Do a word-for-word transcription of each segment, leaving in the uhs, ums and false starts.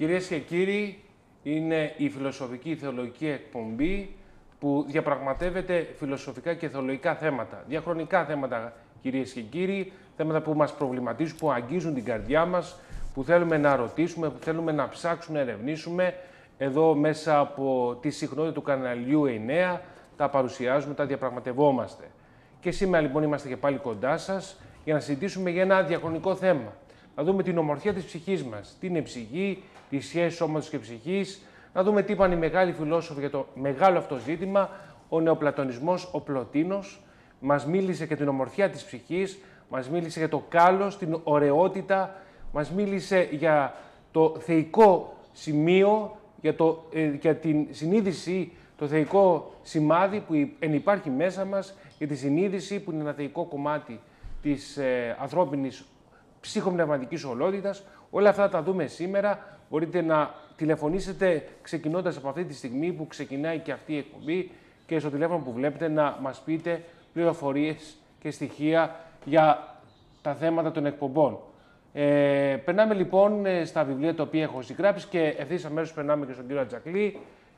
Κυρίες και κύριοι, είναι η φιλοσοφική θεολογική εκπομπή που διαπραγματεύεται φιλοσοφικά και θεολογικά θέματα. Διαχρονικά θέματα, κυρίες και κύριοι, θέματα που μας προβληματίζουν, που αγγίζουν την καρδιά μας, που θέλουμε να ρωτήσουμε, που θέλουμε να ψάξουμε, να ερευνήσουμε. Εδώ μέσα από τη συχνότητα του καναλιού εννέα τα παρουσιάζουμε, τα διαπραγματευόμαστε. Και σήμερα λοιπόν είμαστε και πάλι κοντά σας για να συζητήσουμε για ένα διαχρονικό θέμα. Να δούμε την ομορφιά της ψυχής μας. Τι είναι η ψυχή, τη σχέση σώματος και ψυχής. Να δούμε τι είπαν οι μεγάλοι φιλόσοφοι για το μεγάλο αυτό ζήτημα. Ο νεοπλατωνισμός, ο Πλωτίνος, μας μίλησε για την ομορφιά της ψυχής, μας μίλησε για το κάλος, την ωραιότητα, μας μίλησε για το θεϊκό σημείο, για, το, ε, για την συνείδηση, το θεϊκό σημάδι που ενυπάρχει μέσα μας, για τη συνείδηση που είναι ένα θεϊκό κομμάτι της ε, ανθρώπινης ψυχοπνευματικής ολότητας. Όλα αυτά τα δούμε σήμερα. Μπορείτε να τηλεφωνήσετε ξεκινώντας από αυτή τη στιγμή που ξεκινάει και αυτή η εκπομπή και στο τηλέφωνο που βλέπετε να μας πείτε πληροφορίες και στοιχεία για τα θέματα των εκπομπών. Ε, περνάμε λοιπόν στα βιβλία τα οποία έχω συγγράψει και ευθύς αμέσως περνάμε και στον κύριο Ατζακλή.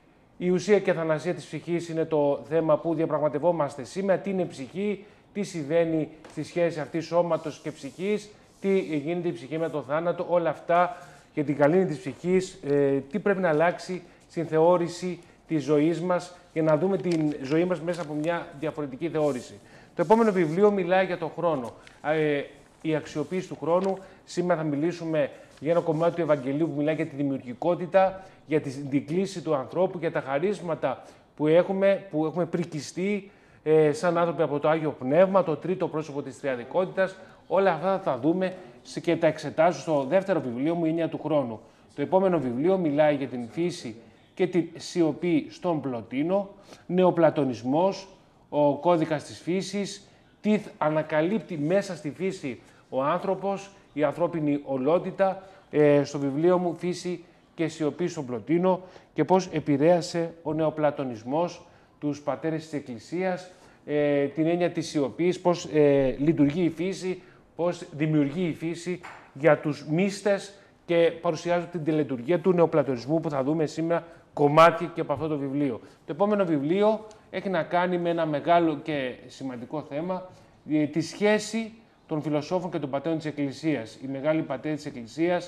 Η ουσία και αθανασία της ψυχής είναι το θέμα που διαπραγματευόμαστε σήμερα. Τι είναι η ψυχή, τι συμβαίνει στη σχέση αυτή σώματος και ψυχής, τι γίνεται η ψυχή με τον θάνατο, όλα αυτά για την καλήνη της ψυχής, ε, τι πρέπει να αλλάξει στην θεώρηση της ζωής μας για να δούμε την ζωή μας μέσα από μια διαφορετική θεώρηση. Το επόμενο βιβλίο μιλάει για τον χρόνο, ε, η αξιοποίηση του χρόνου. Σήμερα θα μιλήσουμε για ένα κομμάτι του Ευαγγελίου που μιλάει για τη δημιουργικότητα, για την κλίση του ανθρώπου, για τα χαρίσματα που έχουμε, που έχουμε πρικιστεί ε, σαν άνθρωποι από το Άγιο Πνεύμα, το τρίτο πρόσωπο της τριαδικότητας. Όλα αυτά θα τα δούμε και τα εξετάζω στο δεύτερο βιβλίο μου, η Έννοια του χρόνου. Το επόμενο βιβλίο μιλάει για την φύση και τη σιωπή στον Πλωτίνο, νεοπλατωνισμός, ο κώδικας της φύσης, τι ανακαλύπτει μέσα στη φύση ο άνθρωπος, η ανθρώπινη ολότητα, ε, στο βιβλίο μου «Φύση και σιωπή στον Πλωτίνο» και πώς επηρέασε ο νεοπλατωνισμός τους πατέρες της Εκκλησίας, ε, την έννοια της σιωπής, πώς ε, λειτουργεί η φύση, πώς δημιουργεί η φύση για τους μύστες και παρουσιάζω την τελετουργία του νεοπλατωνισμού που θα δούμε σήμερα κομμάτι και από αυτό το βιβλίο. Το επόμενο βιβλίο έχει να κάνει με ένα μεγάλο και σημαντικό θέμα, τη σχέση των φιλοσόφων και των πατέρων της Εκκλησίας. Οι μεγάλοι πατέρες της Εκκλησίας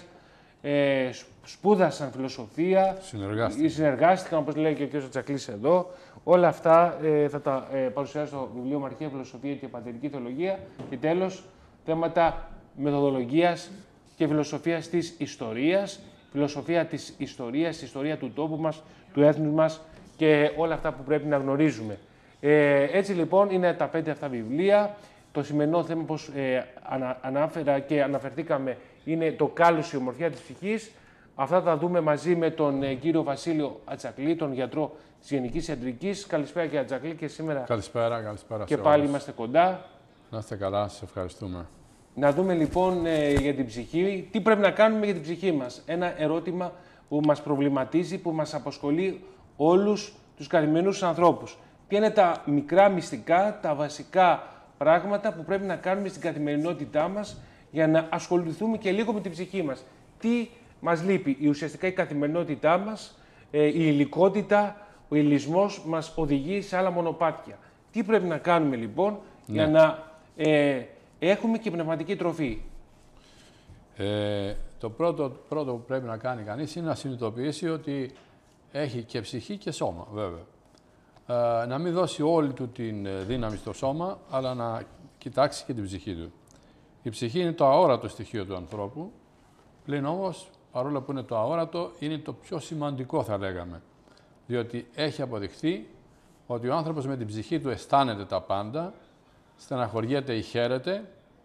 ε, σπούδασαν φιλοσοφία, συνεργάστηκαν, συνεργάστηκαν όπως λέει και ο κ. Τσακλής εδώ. Όλα αυτά ε, θα τα ε, παρουσιάσω στο βιβλίο μου Αρχαία Φιλοσοφία και Πατερική Θεολογία. Και τέλος, θέματα μεθοδολογίας και φιλοσοφίας της ιστορίας, φιλοσοφία της ιστορίας, ιστορία του τόπου μας, του έθνους μας και όλα αυτά που πρέπει να γνωρίζουμε. Ε, έτσι λοιπόν είναι τα πέντε αυτά βιβλία. Το σημερινό θέμα, όπως ε, ανα, ανάφερα και αναφερθήκαμε, είναι το κάλος, η ομορφιά της ψυχής. Αυτά θα δούμε μαζί με τον ε, κύριο Βασίλειο Ατζακλή, τον γιατρό της Γενικής Ιατρικής. Καλησπέρα κύριε Ατζακλή και σήμερα καλησπέρα, καλησπέρα και πάλι όλους. Είμαστε κοντά. Να είστε καλά, σας ευχαριστούμε. Να δούμε λοιπόν ε, για την ψυχή, τι πρέπει να κάνουμε για την ψυχή μας. Ένα ερώτημα που μας προβληματίζει, που μας απασχολεί όλους τους καθημερινούς ανθρώπους. Ποια είναι τα μικρά μυστικά, τα βασικά πράγματα που πρέπει να κάνουμε στην καθημερινότητά μας για να ασχοληθούμε και λίγο με την ψυχή μας. Τι μας λείπει, η ουσιαστικά η καθημερινότητά μας, ε, η υλικότητα, ο υλισμός μας οδηγεί σε άλλα μονοπάτια. Τι πρέπει να κάνουμε λοιπόν ναι. για να ε, έχουμε και πνευματική τροφή. Ε, το πρώτο, πρώτο που πρέπει να κάνει κανείς είναι να συνειδητοποιήσει ότι έχει και ψυχή και σώμα, βέβαια. Ε, να μην δώσει όλη του την δύναμη στο σώμα, αλλά να κοιτάξει και την ψυχή του. Η ψυχή είναι το αόρατο στοιχείο του ανθρώπου, πλην όμως, παρόλο που είναι το αόρατο, είναι το πιο σημαντικό θα λέγαμε. Διότι έχει αποδειχθεί ότι ο άνθρωπος με την ψυχή του αισθάνεται τα πάντα, στεναχωριέται ή χαίρεται,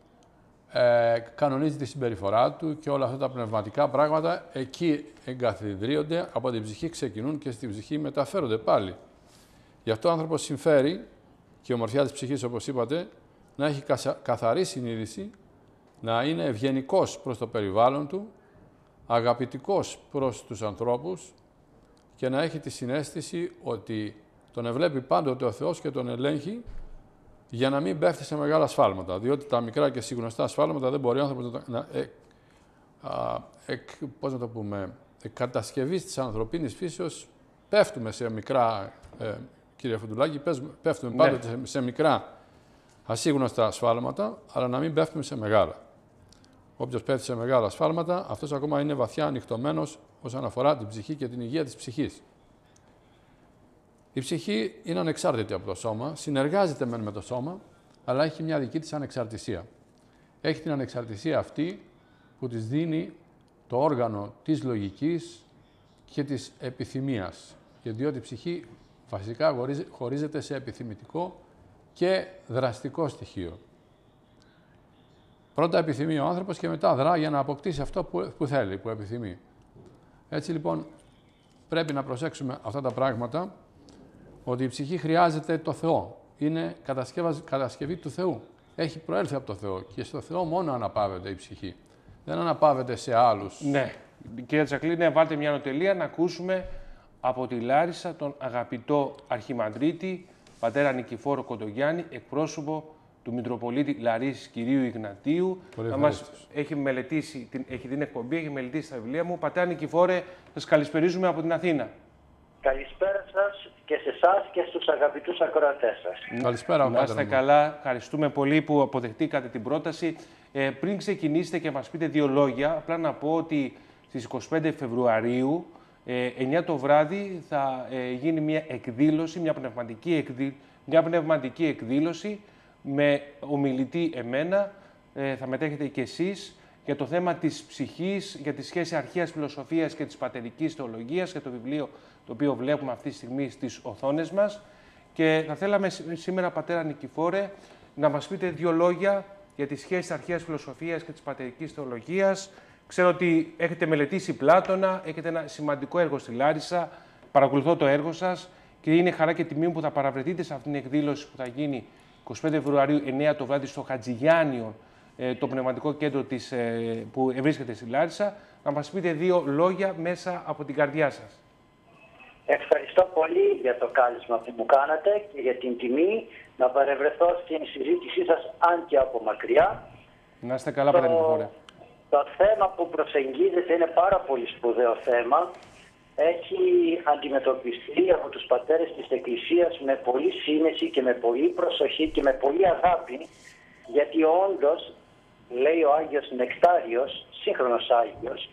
ε, κανονίζει τη συμπεριφορά του και όλα αυτά τα πνευματικά πράγματα εκεί εγκαθιδρύονται, από την ψυχή ξεκινούν και στην ψυχή μεταφέρονται πάλι. Γι' αυτό ο άνθρωπος συμφέρει και η ομορφιά της ψυχής, όπως είπατε, να έχει καθαρή συνείδηση, να είναι ευγενικός προς το περιβάλλον του, αγαπητικός προς τους ανθρώπους και να έχει τη συναίσθηση ότι τον ευλέπει πάντοτε ο Θεός και τον ελέγχει για να μην πέφτει σε μεγάλα σφάλματα. Διότι τα μικρά και συγνωστά σφάλματα δεν μπορεί ο άνθρωπος να, να, ε, α, ε, πώς να το πούμε, κατασκευής της ανθρωπίνης φύσεως πέφτουμε σε μικρά, ε, κύριε Φουντουλάκη, πέφτουμε πάντοτε ναι. σε, σε μικρά ασύγνωστα ασφάλματα, αλλά να μην πέφτουμε σε μεγάλα. Όποιος πέφτει σε μεγάλα ασφάλματα, αυτός ακόμα είναι βαθιά ανοιχτωμένος όσον αφορά την ψυχή και την υγεία της ψυχής. Η ψυχή είναι ανεξάρτητη από το σώμα, συνεργάζεται μεν με το σώμα, αλλά έχει μια δική της ανεξαρτησία. Έχει την ανεξαρτησία αυτή που της δίνει το όργανο της λογικής και της επιθυμίας. Και διότι η ψυχή βασικά χωρίζεται σε επιθυμητικό και δραστικό στοιχείο. Πρώτα επιθυμεί ο άνθρωπος και μετά δρά για να αποκτήσει αυτό που, που θέλει, που επιθυμεί. Έτσι λοιπόν πρέπει να προσέξουμε αυτά τα πράγματα, ότι η ψυχή χρειάζεται το Θεό. Είναι κατασκευή του Θεού. Έχει προέλθει από το Θεό και στο Θεό μόνο αναπαύεται η ψυχή. Δεν αναπαύεται σε άλλους. Ναι. Κύριε Τσακλίνε, βάλτε μια νοτελεία να ακούσουμε από τη Λάρισα τον αγαπητό Αρχιμανδρίτη, πατέρα Νικηφόρο Κοντογιάννη, εκπρόσωπο του Μητροπολίτη Λαρίσης Κυρίου Ιγνατίου. Να μας έχει μελετήσει, έχει την εκπομπή, έχει μελετήσει τα βιβλία μου. Πατέρα Νικηφόρε, σας καλησπερίζουμε από την Αθήνα. Καλησπέρα σας και σε εσάς και στους αγαπητούς ακροατές σας. Καλησπέρα, να είστε καλά. Ευχαριστούμε πολύ που αποδεχτήκατε την πρόταση. Ε, πριν ξεκινήσετε και μας πείτε δύο λόγια, απλά να πω ότι στις είκοσι πέντε Φεβρουαρίου, ε, εννιά το βράδυ, θα ε, γίνει μια εκδήλωση, μια πνευματική, εκδήλωση, μια πνευματική εκδήλωση με ομιλητή εμένα, ε, θα μετέχετε και εσείς, για το θέμα της ψυχής, για τη σχέση αρχαίας φιλοσοφίας και της πατερικής θεολογίας, για το βιβλίο το οποίο βλέπουμε αυτή τη στιγμή στις οθόνες μας. Και θα θέλαμε σήμερα, πατέρα Νικηφόρε, να μας πείτε δύο λόγια για τη σχέση της αρχαίας φιλοσοφίας και της πατερικής θεολογίας. Ξέρω ότι έχετε μελετήσει Πλάτωνα, έχετε ένα σημαντικό έργο στη Λάρισα, παρακολουθώ το έργο σας και είναι χαρά και τιμή που θα παραβρεθείτε σε αυτήν την εκδήλωση που θα γίνει είκοσι πέντε Φεβρουαρίου, εννιά το βράδυ, στο Χατζηγιάννιο, το πνευματικό κέντρο της, που βρίσκεται στη Λάρισα. Να μας πείτε δύο λόγια μέσα από την καρδιά σας. Ευχαριστώ πολύ για το κάλεσμα που μου κάνατε και για την τιμή να παρευρεθώ στην συζήτησή σας, αν και από μακριά. Να είστε καλά, πατέρα Νικηφόρε. Το θέμα που προσεγγίζεται είναι πάρα πολύ σπουδαίο θέμα. Έχει αντιμετωπιστεί από τους πατέρες της Εκκλησίας με πολύ σύνεση και με πολύ προσοχή και με πολύ αγάπη, γιατί όντως, λέει ο Άγιος Νεκτάριος, σύγχρονος Άγιος,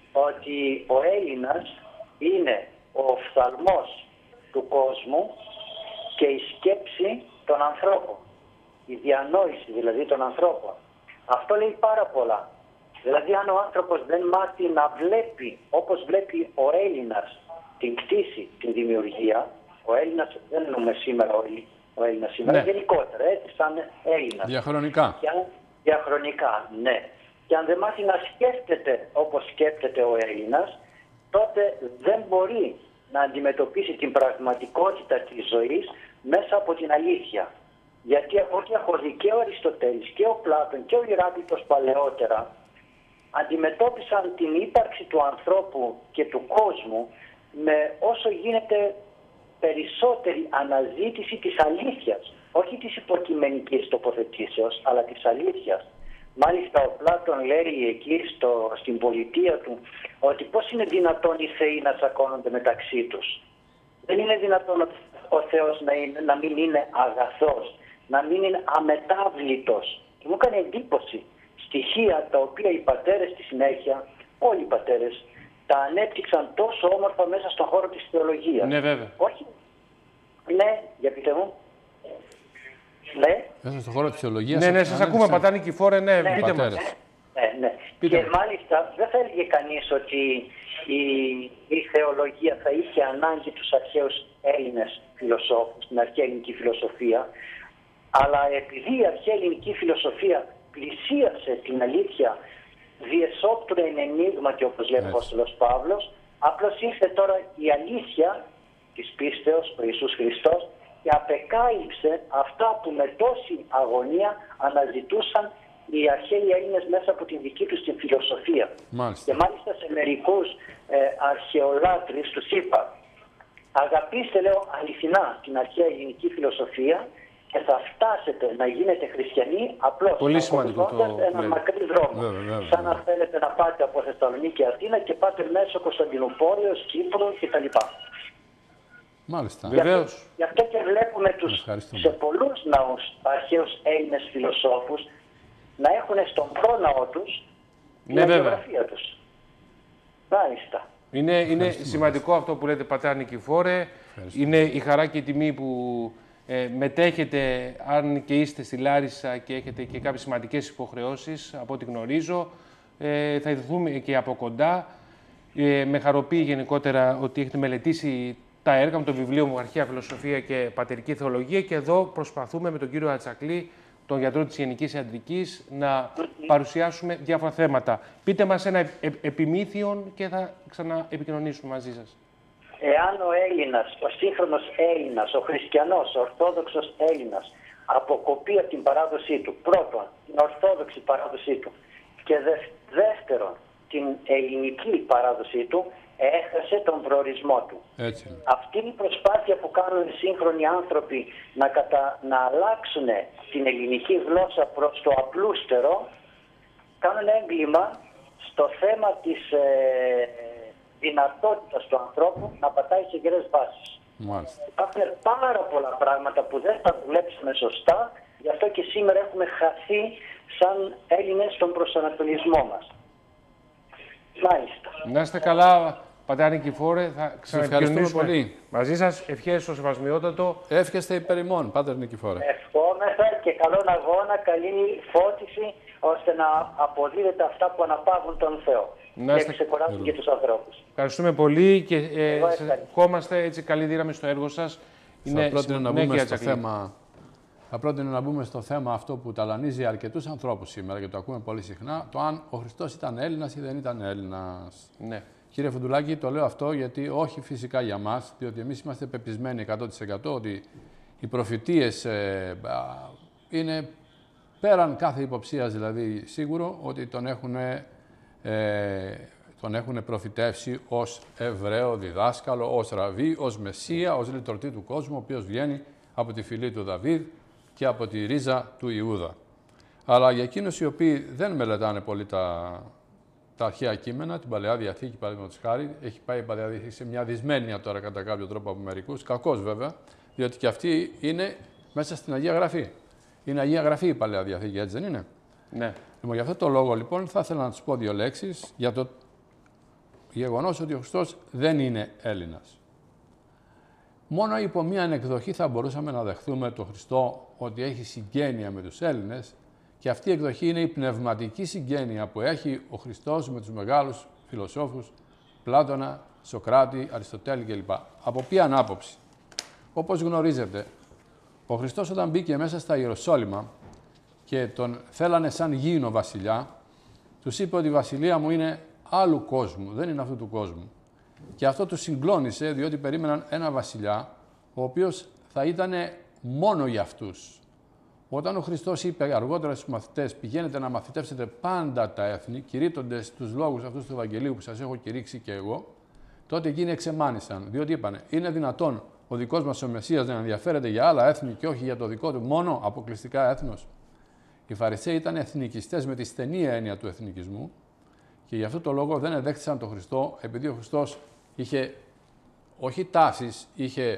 ότι ο Έλληνας είναι ο οφθαλμός του κόσμου και η σκέψη των ανθρώπων. Η διανόηση δηλαδή των ανθρώπων. Αυτό λέει πάρα πολλά. Δηλαδή αν ο άνθρωπος δεν μάθει να βλέπει όπως βλέπει ο Έλληνας την κτήση, την δημιουργία, ο Έλληνας δεν εννοούμε σήμερα όλοι, ο Έλληνας σήμερα, ναι. γενικότερα, έτσι σαν Έλληνας. Διαχρονικά. Και αν, διαχρονικά, ναι. Και αν δεν μάθει να σκέφτεται όπως σκέφτεται ο Έλληνας, τότε δεν μπορεί να αντιμετωπίσει την πραγματικότητα της ζωής μέσα από την αλήθεια. Γιατί από ό,τι έχω δει και ο Αριστοτέλης και ο Πλάτων και ο Ηράκλειτος παλαιότερα αντιμετώπισαν την ύπαρξη του ανθρώπου και του κόσμου με όσο γίνεται περισσότερη αναζήτηση της αλήθειας. Όχι της υποκειμενικής τοποθετήσεως, αλλά της αλήθειας. Μάλιστα ο Πλάτων λέει εκεί στο, στην πολιτεία του ότι πώς είναι δυνατόν οι θεοί να τσακώνονται μεταξύ τους. Δεν είναι δυνατόν ο Θεός να, είναι, να μην είναι αγαθός, να μην είναι αμετάβλητος. Και μου έκανε εντύπωση στοιχεία τα οποία οι πατέρες στη συνέχεια, όλοι οι πατέρες, τα ανέπτυξαν τόσο όμορφα μέσα στον χώρο της θεολογίας. Ναι, βέβαια. Όχι. Ναι, για πείτε μου. Ναι. Μέσα στον χώρο της θεολογίας. Ναι, ναι, σας ακούμε, πατέρα Νικηφόρε, ναι, ναι, πείτε μας. Ναι, ναι. Πείτε και μας. μάλιστα δεν θα έλεγε κανείς ότι η, η θεολογία θα είχε ανάγκη τους αρχαίους Έλληνες φιλοσόφους, την αρχαία ελληνική φιλοσοφία, αλλά επειδή η αρχαία ελληνική φιλοσοφία πλησίασε την αλήθεια διεσόπτουρε εν ενίγματι, όπως λέει ο Απόστολος Παύλος, απλώς ήρθε τώρα η αλήθεια της πίστεως, ο Ιησούς Χριστός, και απεκάλυψε αυτά που με τόση αγωνία αναζητούσαν οι αρχαίοι Έλληνες μέσα από την δική τους την φιλοσοφία. Μάλιστα. Και μάλιστα σε μερικούς ε, αρχαιολάτρεις τους είπα, αγαπήστε, λέω, αληθινά την αρχαία ελληνική φιλοσοφία και θα φτάσετε να γίνετε χριστιανοί απλώς ακολουθώντας έναν μακρύ δρόμο. Βέβαια, βέβαια, σαν να βέβαια. θέλετε να πάτε από Θεσσαλονίκη Αθήνα και πάτε μέσω Κωνσταντινούπολης, Κύπρου κτλ. Μάλιστα. Βεβαίως. Γι' αυτό και βλέπουμε τους, σε πολλούς ναούς αρχαίους Έλληνες φιλοσόφους να έχουν στον πρόναό τους την Ναι, αγιογραφία τους. Μάλιστα. Είναι, είναι σημαντικό αυτό που λέτε, πατέρα Νικηφόρε. Είναι η χαρά και η τιμή που ε, μετέχετε, αν και είστε στη Λάρισα και έχετε και κάποιες σημαντικές υποχρεώσεις, από ό,τι γνωρίζω. Ε, θα ειδηθούμε και από κοντά. Ε, με χαροποιεί γενικότερα ότι έχετε μελετήσει τα έργα μου, το βιβλίο μου «Αρχαία Φιλοσοφία και Πατερική Θεολογία», και εδώ προσπαθούμε με τον κύριο Ατσακλή, τον γιατρό της Γενικής Ιατρικής, να παρουσιάσουμε διάφορα θέματα. Πείτε μας ένα επιμήθειον και θα ξαναεπικοινωνήσουμε μαζί σας. Εάν ο Έλληνας, ο σύγχρονος Έλληνας, ο χριστιανός, ο ορθόδοξος Έλληνας αποκοπεί από την παράδοσή του, πρώτον την ορθόδοξη παράδοσή του και δεύτερον την ελληνική παράδοσή του, έχασε τον προορισμό του. Έτσι. Αυτή είναι η προσπάθεια που κάνουν οι σύγχρονοι άνθρωποι να, κατα... να αλλάξουν την ελληνική γλώσσα προς το απλούστερο, κάνουν έγκλημα στο θέμα της ε, δυνατότητας του ανθρώπου να πατάει σε γερές βάσεις. Μάλιστα. Υπάρχουν πάρα πολλά πράγματα που δεν θα δουλέψουμε σωστά, γι' αυτό και σήμερα έχουμε χαθεί σαν Έλληνες στον προσανατολισμό μας. Μάλιστα. Να είστε καλά, πατέρα Νικηφόρε. Θα ξαναεπικοινωνήσουμε πολύ μαζί σας. Ευχές στο σεβασμιότατο. Εύχεστε υπέρ ημών, πάτερ Νικηφόρε. Ευχόμεθα και καλόν αγώνα, καλή φώτιση, ώστε να αποδίδετε αυτά που αναπαύουν τον Θεό. Να είστε... Και ξεκουράζουν και τους ανθρώπους. Ευχαριστούμε πολύ και ε, ευχόμαστε έτσι καλή δύναμη στο έργο σας. Θα πρότεινα να μπούμε στο θέμα... Θα πρότεινα να μπούμε στο θέμα αυτό που ταλανίζει αρκετούς ανθρώπους σήμερα και το ακούμε πολύ συχνά, το αν ο Χριστός ήταν Έλληνας ή δεν ήταν Έλληνας. Ναι. Κύριε Φουντουλάκη, το λέω αυτό γιατί όχι φυσικά για μας, διότι εμείς είμαστε πεπισμένοι εκατό τοις εκατό ότι οι προφητείες ε, είναι πέραν κάθε υποψίας, δηλαδή σίγουρο ότι τον έχουν, ε, τον έχουν προφητεύσει ως Εβραίο διδάσκαλο, ως Ραβί, ως Μεσσία, ως λυτρωτή του κόσμου, ο οποίος βγαίνει από τη φυλή του Δαβίδ και από τη ρίζα του Ιούδα. Αλλά για εκείνους οι οποίοι δεν μελετάνε πολύ τα, τα αρχαία κείμενα, την Παλαιά Διαθήκη, παραδείγματος χάρη, έχει πάει η Παλαιά Διαθήκη σε μια δυσμένεια τώρα κατά κάποιο τρόπο από μερικούς, κακώς βέβαια, διότι και αυτή είναι μέσα στην Αγία Γραφή. Είναι Αγία Γραφή η Παλαιά Διαθήκη, έτσι δεν είναι? Ναι. Λοιπόν, για αυτό το λόγο λοιπόν θα ήθελα να τους πω δύο λέξεις για το γεγονός ότι ο Χριστός δεν είναι Έλληνας. Μόνο υπό μία εκδοχή θα μπορούσαμε να δεχθούμε τον Χριστό ότι έχει συγγένεια με τους Έλληνες και αυτή η εκδοχή είναι η πνευματική συγγένεια που έχει ο Χριστός με τους μεγάλους φιλοσόφους Πλάτωνα, Σοκράτη, Αριστοτέλη κλπ. Από ποια άποψη? Όπως γνωρίζετε, ο Χριστός όταν μπήκε μέσα στα Ιεροσόλυμα και τον θέλανε σαν γήινο βασιλιά, τους είπε ότι η βασιλεία μου είναι άλλου κόσμου, δεν είναι αυτού του κόσμου. Και αυτό τους συγκλώνησε, διότι περίμεναν ένα βασιλιά, ο οποίος θα ήταν μόνο για αυτούς. Όταν ο Χριστός είπε αργότερα στους μαθητές, πηγαίνετε να μαθητεύσετε πάντα τα έθνη, κηρύττοντες τους λόγους αυτούς του Ευαγγελίου που σας έχω κηρύξει και εγώ, τότε εκείνοι εξεμάνησαν, διότι είπανε, είναι δυνατόν ο δικός μας ο Μεσσίας να ενδιαφέρεται για άλλα έθνη και όχι για το δικό του μόνο αποκλειστικά έθνος? Οι Φαρισαίοι ήταν εθνικιστές με τη στενή έννοια του εθνικισμού και γι' αυτό το λόγο δεν εδέχτησαν τον Χριστό, επειδή ο Χριστός είχε όχι τάσεις, είχε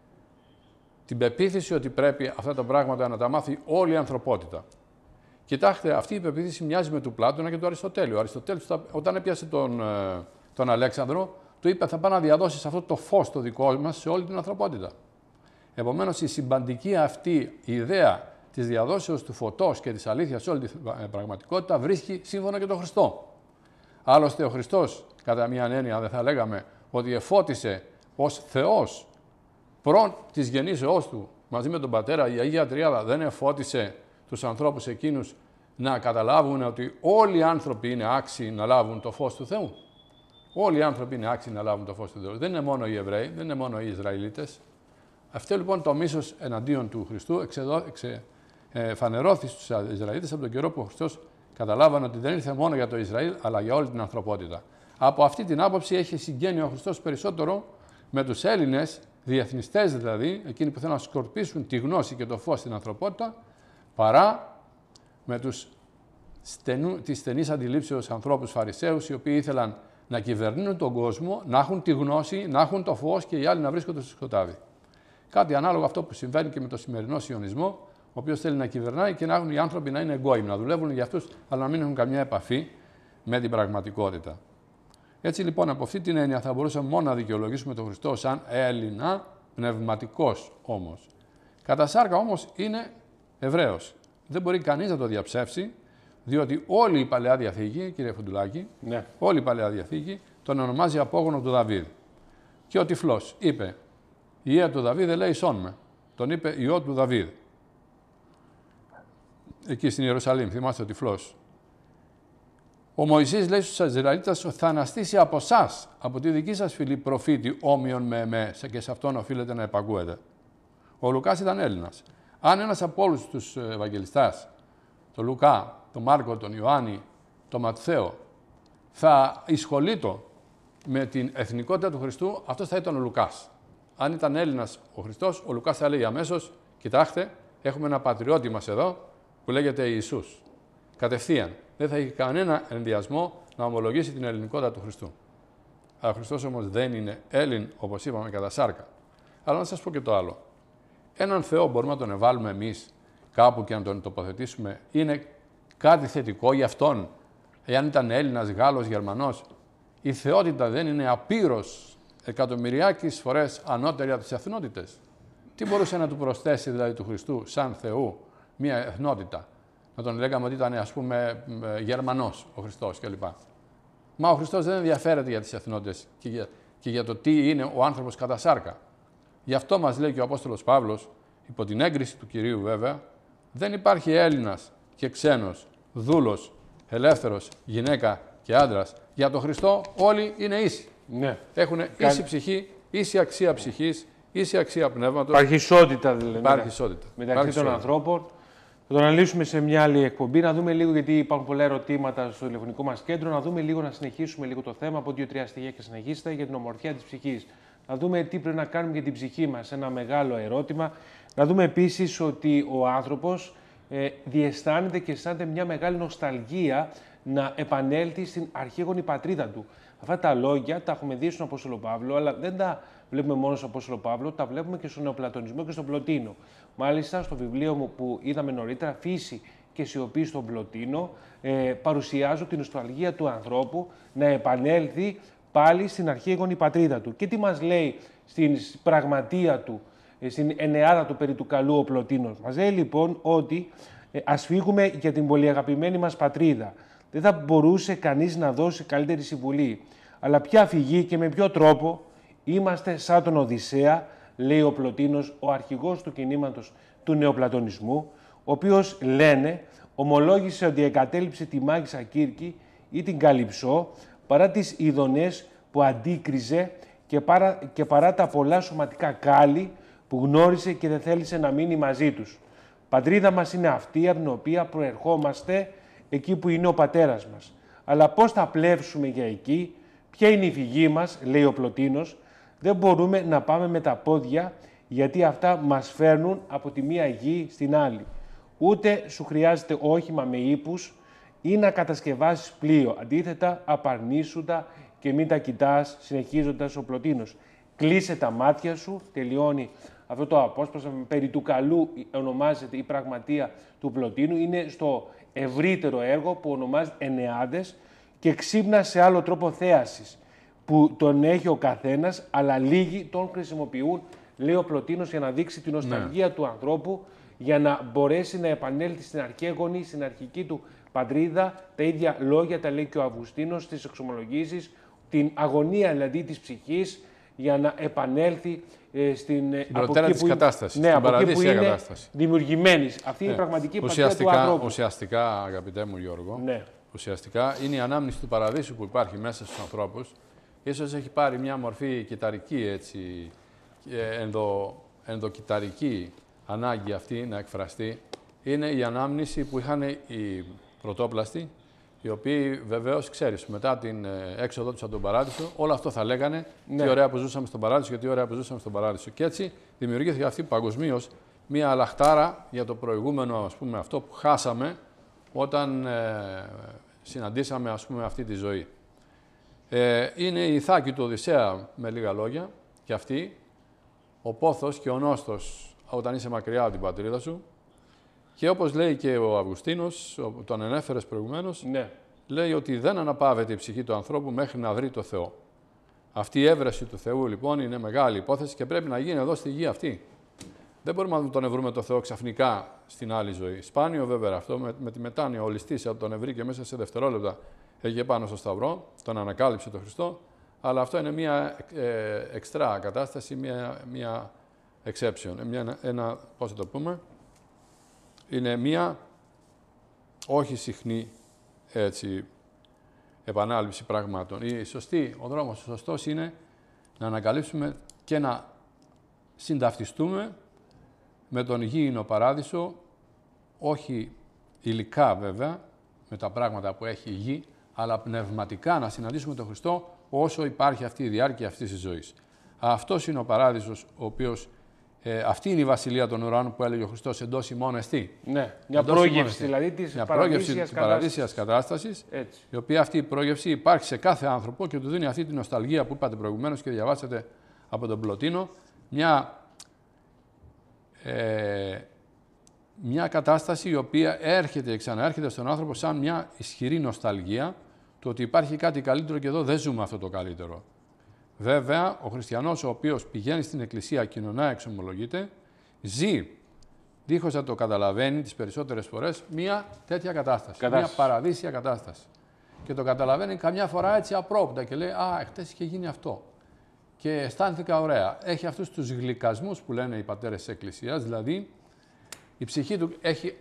την πεποίθηση ότι πρέπει αυτά τα πράγματα να τα μάθει όλη η ανθρωπότητα. Κοιτάξτε, αυτή η πεποίθηση μοιάζει με του Πλάτωνα και του Αριστοτέλη. Ο Αριστοτέλης, όταν έπιασε τον, τον Αλέξανδρο, του είπε θα πάει να διαδώσεις αυτό το φως το δικό μας σε όλη την ανθρωπότητα. Επομένως, η συμπαντική αυτή η ιδέα της διαδόσεως του φωτός και της αλήθειας σε όλη την πραγματικότητα βρίσκει σύμφωνα και τον Χριστό. Άλλωστε, ο Χριστός, κατά μία έννοια, δεν θα λέγαμε ότι εφώτισε ως Θεός προν της γεννήσεώς του μαζί με τον Πατέρα, η Αγία Τριάδα δεν εφώτισε τους ανθρώπους εκείνους να καταλάβουν ότι όλοι οι άνθρωποι είναι άξιοι να λάβουν το φως του Θεού. Όλοι οι άνθρωποι είναι άξιοι να λάβουν το φως του Θεού. Δεν είναι μόνο οι Εβραίοι, δεν είναι μόνο οι Ισραηλίτες. Αυτό λοιπόν το μίσος εναντίον του Χριστού εξεδο... εξε... ε, φανερώθη στους Ισραηλίτες από τον καιρό που ο Χριστός καταλάβανε ότι δεν ήρθε μόνο για το Ισραήλ, αλλά για όλη την ανθρωπότητα. Από αυτή την άποψη έχει συγγένει ο Χριστός περισσότερο με τους Έλληνες, διεθνιστές δηλαδή, εκείνοι που θέλουν να σκορπίσουν τη γνώση και το φως στην ανθρωπότητα, παρά με τους στενού, της στενής αντιλήψεως ανθρώπους Φαρισαίους, οι οποίοι ήθελαν να κυβερνούν τον κόσμο, να έχουν τη γνώση, να έχουν το φως και οι άλλοι να βρίσκονται στο σκοτάδι. Κάτι ανάλογο αυτό που συμβαίνει και με το σημερινό σιωνισμό, ο οποίος θέλει να κυβερνάει και να έχουν οι άνθρωποι να είναι εγκόιμοι, να δουλεύουν για αυτούς, αλλά να μην έχουν καμιά επαφή με την πραγματικότητα. Έτσι λοιπόν, από αυτή την έννοια θα μπορούσαμε μόνο να δικαιολογήσουμε τον Χριστό σαν Έλληνα, πνευματικός όμως. Κατά σάρκα όμως είναι Εβραίος. Δεν μπορεί κανείς να το διαψεύσει, διότι όλη η Παλαιά Διαθήκη, κύριε Φουντουλάκη, ναι. όλη η Παλαιά Διαθήκη τον ονομάζει απόγονο του Δαβίδ. Και ο Τυφλός είπε, η ιαία του Δαβίδ ελέησόν με. Τον είπε ιό του Δαβίδ. Εκεί στην Ιερουσαλήμ, θυμάστε ο Τυφλός. Ο Μωυσής λέει στους Ισραηλίτες ότι θα αναστήσει από εσάς, από τη δική σας φυλή προφήτη όμοιον με εμέ, και σε αυτόν οφείλετε να επακούετε. Ο Λουκάς ήταν Έλληνας. Αν ένας από όλους τους Ευαγγελιστάς, τον Λουκά, τον Μάρκο, τον Ιωάννη, τον Ματθαίο, θα εισχολείται με την εθνικότητα του Χριστού, αυτός θα ήταν ο Λουκάς. Αν ήταν Έλληνας ο Χριστός, ο Λουκάς θα λέει αμέσως, κοιτάξτε, έχουμε ένα πατριώτη μας εδώ που λέγεται Ιησούς. Κατευθείαν. Δεν θα έχει κανένα ενδιασμό να ομολογήσει την ελληνικότητα του Χριστού. Αλλά ο Χριστός όμως δεν είναι Έλλην, όπως είπαμε, κατά σάρκα. Αλλά να σας πω και το άλλο. Έναν Θεό μπορούμε να τον ευάλουμε εμείς κάπου και να τον τοποθετήσουμε. Είναι κάτι θετικό για αυτόν. Εάν ήταν Έλληνας, Γάλλος, Γερμανός, η θεότητα δεν είναι απείρως εκατομμυριάκις φορές ανώτερη από τις εθνότητες. Τι μπορούσε να του προσθέσει δηλαδή του Χριστού σαν Θεού μια εθνότητα? Να τον λέγαμε ότι ήταν, ας πούμε, Γερμανός ο Χριστός κλπ. Μα ο Χριστός δεν ενδιαφέρεται για τις εθνότητες και για, και για το τι είναι ο άνθρωπος κατά σάρκα. Γι' αυτό μας λέει και ο Απόστολος Παύλος, υπό την έγκριση του Κυρίου βέβαια, δεν υπάρχει Έλληνας και ξένος, δούλος, ελεύθερος, γυναίκα και άντρας. Για τον Χριστό όλοι είναι ίσοι. Ναι. Έχουν ίση ψυχή, ίση αξία ψυχής, ίση αξία πνεύματος. Υπάρχει ισότητα δηλαδή. Υπάρχει ισότητα. Μεταξύ Υπάρχει των ισότητα. ανθρώπων. Θα το αναλύσουμε σε μια άλλη εκπομπή, να δούμε λίγο, γιατί υπάρχουν πολλά ερωτήματα στο τηλεφωνικό μας κέντρο, να δούμε λίγο, να συνεχίσουμε λίγο το θέμα από δύο-τρία στοιχεία και συνεχίστε για την ομορφιά της ψυχής. Να δούμε τι πρέπει να κάνουμε για την ψυχή μας, ένα μεγάλο ερώτημα. Να δούμε επίσης ότι ο άνθρωπος ε, διαισθάνεται και αισθάνεται μια μεγάλη νοσταλγία να επανέλθει στην αρχαίγονη πατρίδα του. Αυτά τα λόγια τα έχουμε δει στον Απόστολο Παύλο, αλλά δεν τα βλέπουμε μόνο στον Απόστολο Παύλο, τα βλέπουμε και στον Νεοπλατωνισμό και στον Πλωτίνο. Μάλιστα, στο βιβλίο μου που είδαμε νωρίτερα, Φύση και Σιωπή στον Πλωτίνο, ε, παρουσιάζω την νοσταλγία του ανθρώπου να επανέλθει πάλι στην αρχαίγονη πατρίδα του. Και τι μας λέει στην πραγματεία του, στην ενεάδα του περί του καλού ο Πλωτίνος? Μας λέει λοιπόν ότι ε, ας φύγουμε για την πολύ αγαπημένη μας πατρίδα. Δεν θα μπορούσε κανείς να δώσει καλύτερη συμβουλή. Αλλά ποια φυγή και με ποιο τρόπο? Είμαστε σαν τον Οδυσσέα, λέει ο Πλωτίνος, ο αρχηγός του κινήματος του νεοπλατωνισμού, ο οποίος, λένε, ομολόγησε ότι εγκατέλειψε τη μάγισσα Κύρκη ή την Καλυψό παρά τις ειδονές που αντίκριζε και παρά, και παρά τα πολλά σωματικά κάλλη που γνώρισε και δεν θέλησε να μείνει μαζί τους. Πατρίδα μας είναι αυτή από την οποία προερχόμαστε, εκεί που είναι ο πατέρας μας. Αλλά πώς θα πλεύσουμε για εκεί? Ποια είναι η φυγή μας, λέει ο Πλωτίνος? Δεν μπορούμε να πάμε με τα πόδια, γιατί αυτά μας φέρνουν από τη μία γη στην άλλη. Ούτε σου χρειάζεται όχημα με ύπους ή να κατασκευάσεις πλοίο. Αντίθετα, απαρνήσου τα και μην τα κοιτάς, συνεχίζοντας ο Πλωτίνος. Κλείσε τα μάτια σου, τελειώνει αυτό το απόσπασμα, περί του καλού ονομάζεται η πραγματεία του Πλωτίνου. Είναι στο ευρύτερο έργο που ονομάζεται Ενεάδες και ξύπνα σε άλλο τρόπο θέασης, που τον έχει ο καθένας, αλλά λίγοι τον χρησιμοποιούν, λέει ο Πλωτίνος, για να δείξει την νοσταλγία ναι. του ανθρώπου, για να μπορέσει να επανέλθει στην αρχαίγονη, στην αρχική του πατρίδα. Τα ίδια λόγια τα λέει και ο Αυγουστίνος στις εξομολογήσεις, την αγωνία δηλαδή της ψυχής, για να επανέλθει ε, στην προτέρα της κατάστασης, ναι, στην παραδείσια κατάσταση. Δημιουργημένη. Αυτή ναι. είναι η πραγματική ουσιαστικά, πατρίδα του ανθρώπου. Ουσιαστικά, αγαπητέ μου Γιώργο, ναι. ουσιαστικά είναι η ανάμνηση του παραδείσου που υπάρχει μέσα στους ανθρώπους. Ίσως έχει πάρει μια μορφή κυταρική, έτσι, ενδο, ενδοκυταρική ανάγκη αυτή να εκφραστεί. Είναι η ανάμνηση που είχαν οι πρωτόπλαστοι, οι οποίοι βεβαίως ξέρεις, μετά την ε, έξοδό τους από τον παράδεισο, όλο αυτό θα λέγανε Ναι. τι ωραία που ζούσαμε στον παράδεισο και τι ωραία που ζούσαμε στον παράδεισο. Και έτσι δημιουργήθηκε αυτή παγκοσμίως μία αλαχτάρα για το προηγούμενο, ας πούμε, αυτό που χάσαμε όταν ε, συναντήσαμε, ας πούμε, αυτή τη ζωή. Ε, είναι η Ιθάκη του Οδυσσέα, με λίγα λόγια, και αυτή, ο πόθος και ο νόστος όταν είσαι μακριά από την πατρίδα σου. Και όπως λέει και ο Αυγουστίνος, τον ανέφερες προηγουμένως, Ναι. λέει ότι δεν αναπαύεται η ψυχή του ανθρώπου μέχρι να βρει το Θεό. Αυτή η έβρεση του Θεού, λοιπόν, είναι μεγάλη υπόθεση και πρέπει να γίνει εδώ στη γη αυτή. Δεν μπορούμε να τον ευρούμε το Θεό ξαφνικά στην άλλη ζωή. Σπάνιο βέβαια αυτό, με, με τη μετάνοια ο ληστής τον ευρύ και μέσα σε δευτερόλεπτα έγινε πάνω στο Σταυρό, τον ανακάλυψε τον Χριστό, αλλά αυτό είναι μια ε, εξτρά κατάσταση, μια, μια exception, μια, ένα, πώς θα το πούμε, είναι μια όχι συχνή έτσι, επανάληψη πραγμάτων. Η σωστή, ο δρόμος ο σωστός είναι να ανακαλύψουμε και να συνταυτιστούμε με τον γήινο παράδεισο, όχι υλικά βέβαια, με τα πράγματα που έχει η γη, αλλά πνευματικά να συναντήσουμε τον Χριστό όσο υπάρχει αυτή η διάρκεια αυτής της ζωής. Αυτός είναι ο παράδεισος, ο οποίος, ε, αυτή είναι η βασιλεία των ουρανών που έλεγε ο Χριστός, εντός ημών εστί. Ναι, μια Εντός πρόγευση ημών εστί. δηλαδή της μια πρόγευση της παραδείσιας παραδείσιας κατάστασης, Έτσι. η οποία αυτή η πρόγευση υπάρχει σε κάθε άνθρωπο και του δίνει αυτή τη νοσταλγία που είπατε προηγουμένως και διαβάσατε από τον Πλωτίνο, μια, ε, μια κατάσταση η οποία έρχεται και ξαναέρχεται στον άνθρωπο σαν μια ισχυρή νοσταλγία του ότι υπάρχει κάτι καλύτερο και εδώ δεν ζούμε αυτό το καλύτερο. Βέβαια, ο χριστιανός ο οποίος πηγαίνει στην εκκλησία, κοινωνά εξομολογείται, ζει, δίχως να το καταλαβαίνει τις περισσότερες φορές, μια τέτοια κατάσταση, κατάσταση. μια παραδείσια κατάσταση. Και το καταλαβαίνει καμιά φορά έτσι απρόπτα και λέει «Α, χτες είχε γίνει αυτό». Και αισθάνθηκα ωραία. Έχει αυτούς τους γλυκασμούς που λένε οι πατέρες της Εκκλησίας, δηλαδή η ψυχή του έχει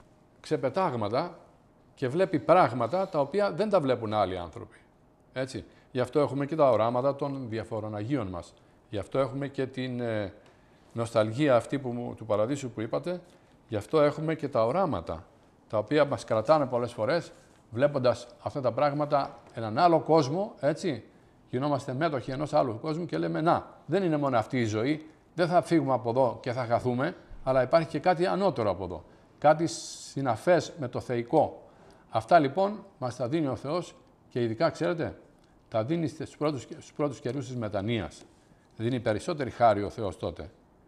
ξεπετάγματα και βλέπει πράγματα τα οποία δεν τα βλέπουν άλλοι άνθρωποι. Έτσι. Γι' αυτό έχουμε και τα οράματα των διαφορών Αγίων μας. Γι' αυτό έχουμε και την ε, νοσταλγία αυτή που, μου- του παραδείσου που είπατε. Γι' αυτό έχουμε και τα οράματα, τα οποία μας κρατάνε πολλές φορές, βλέποντας αυτά τα πράγματα, έναν άλλο κόσμο, έτσι. Γινόμαστε μέτοχοι ενός άλλου κόσμου και λέμε «Να, δεν είναι μόνο αυτή η ζωή, δεν θα φύγουμε από εδώ και θα χαθούμε, αλλά υπάρχει και κάτι ανώτερο από εδώ, κάτι συναφές με το θεϊκό». Αυτά λοιπόν μας τα δίνει ο Θεός και ειδικά, ξέρετε, τα δίνει στους πρώτους, στους πρώτους καιρούς της μετανοίας. Δίνει περισσότερη χάρη ο Θεός τότε.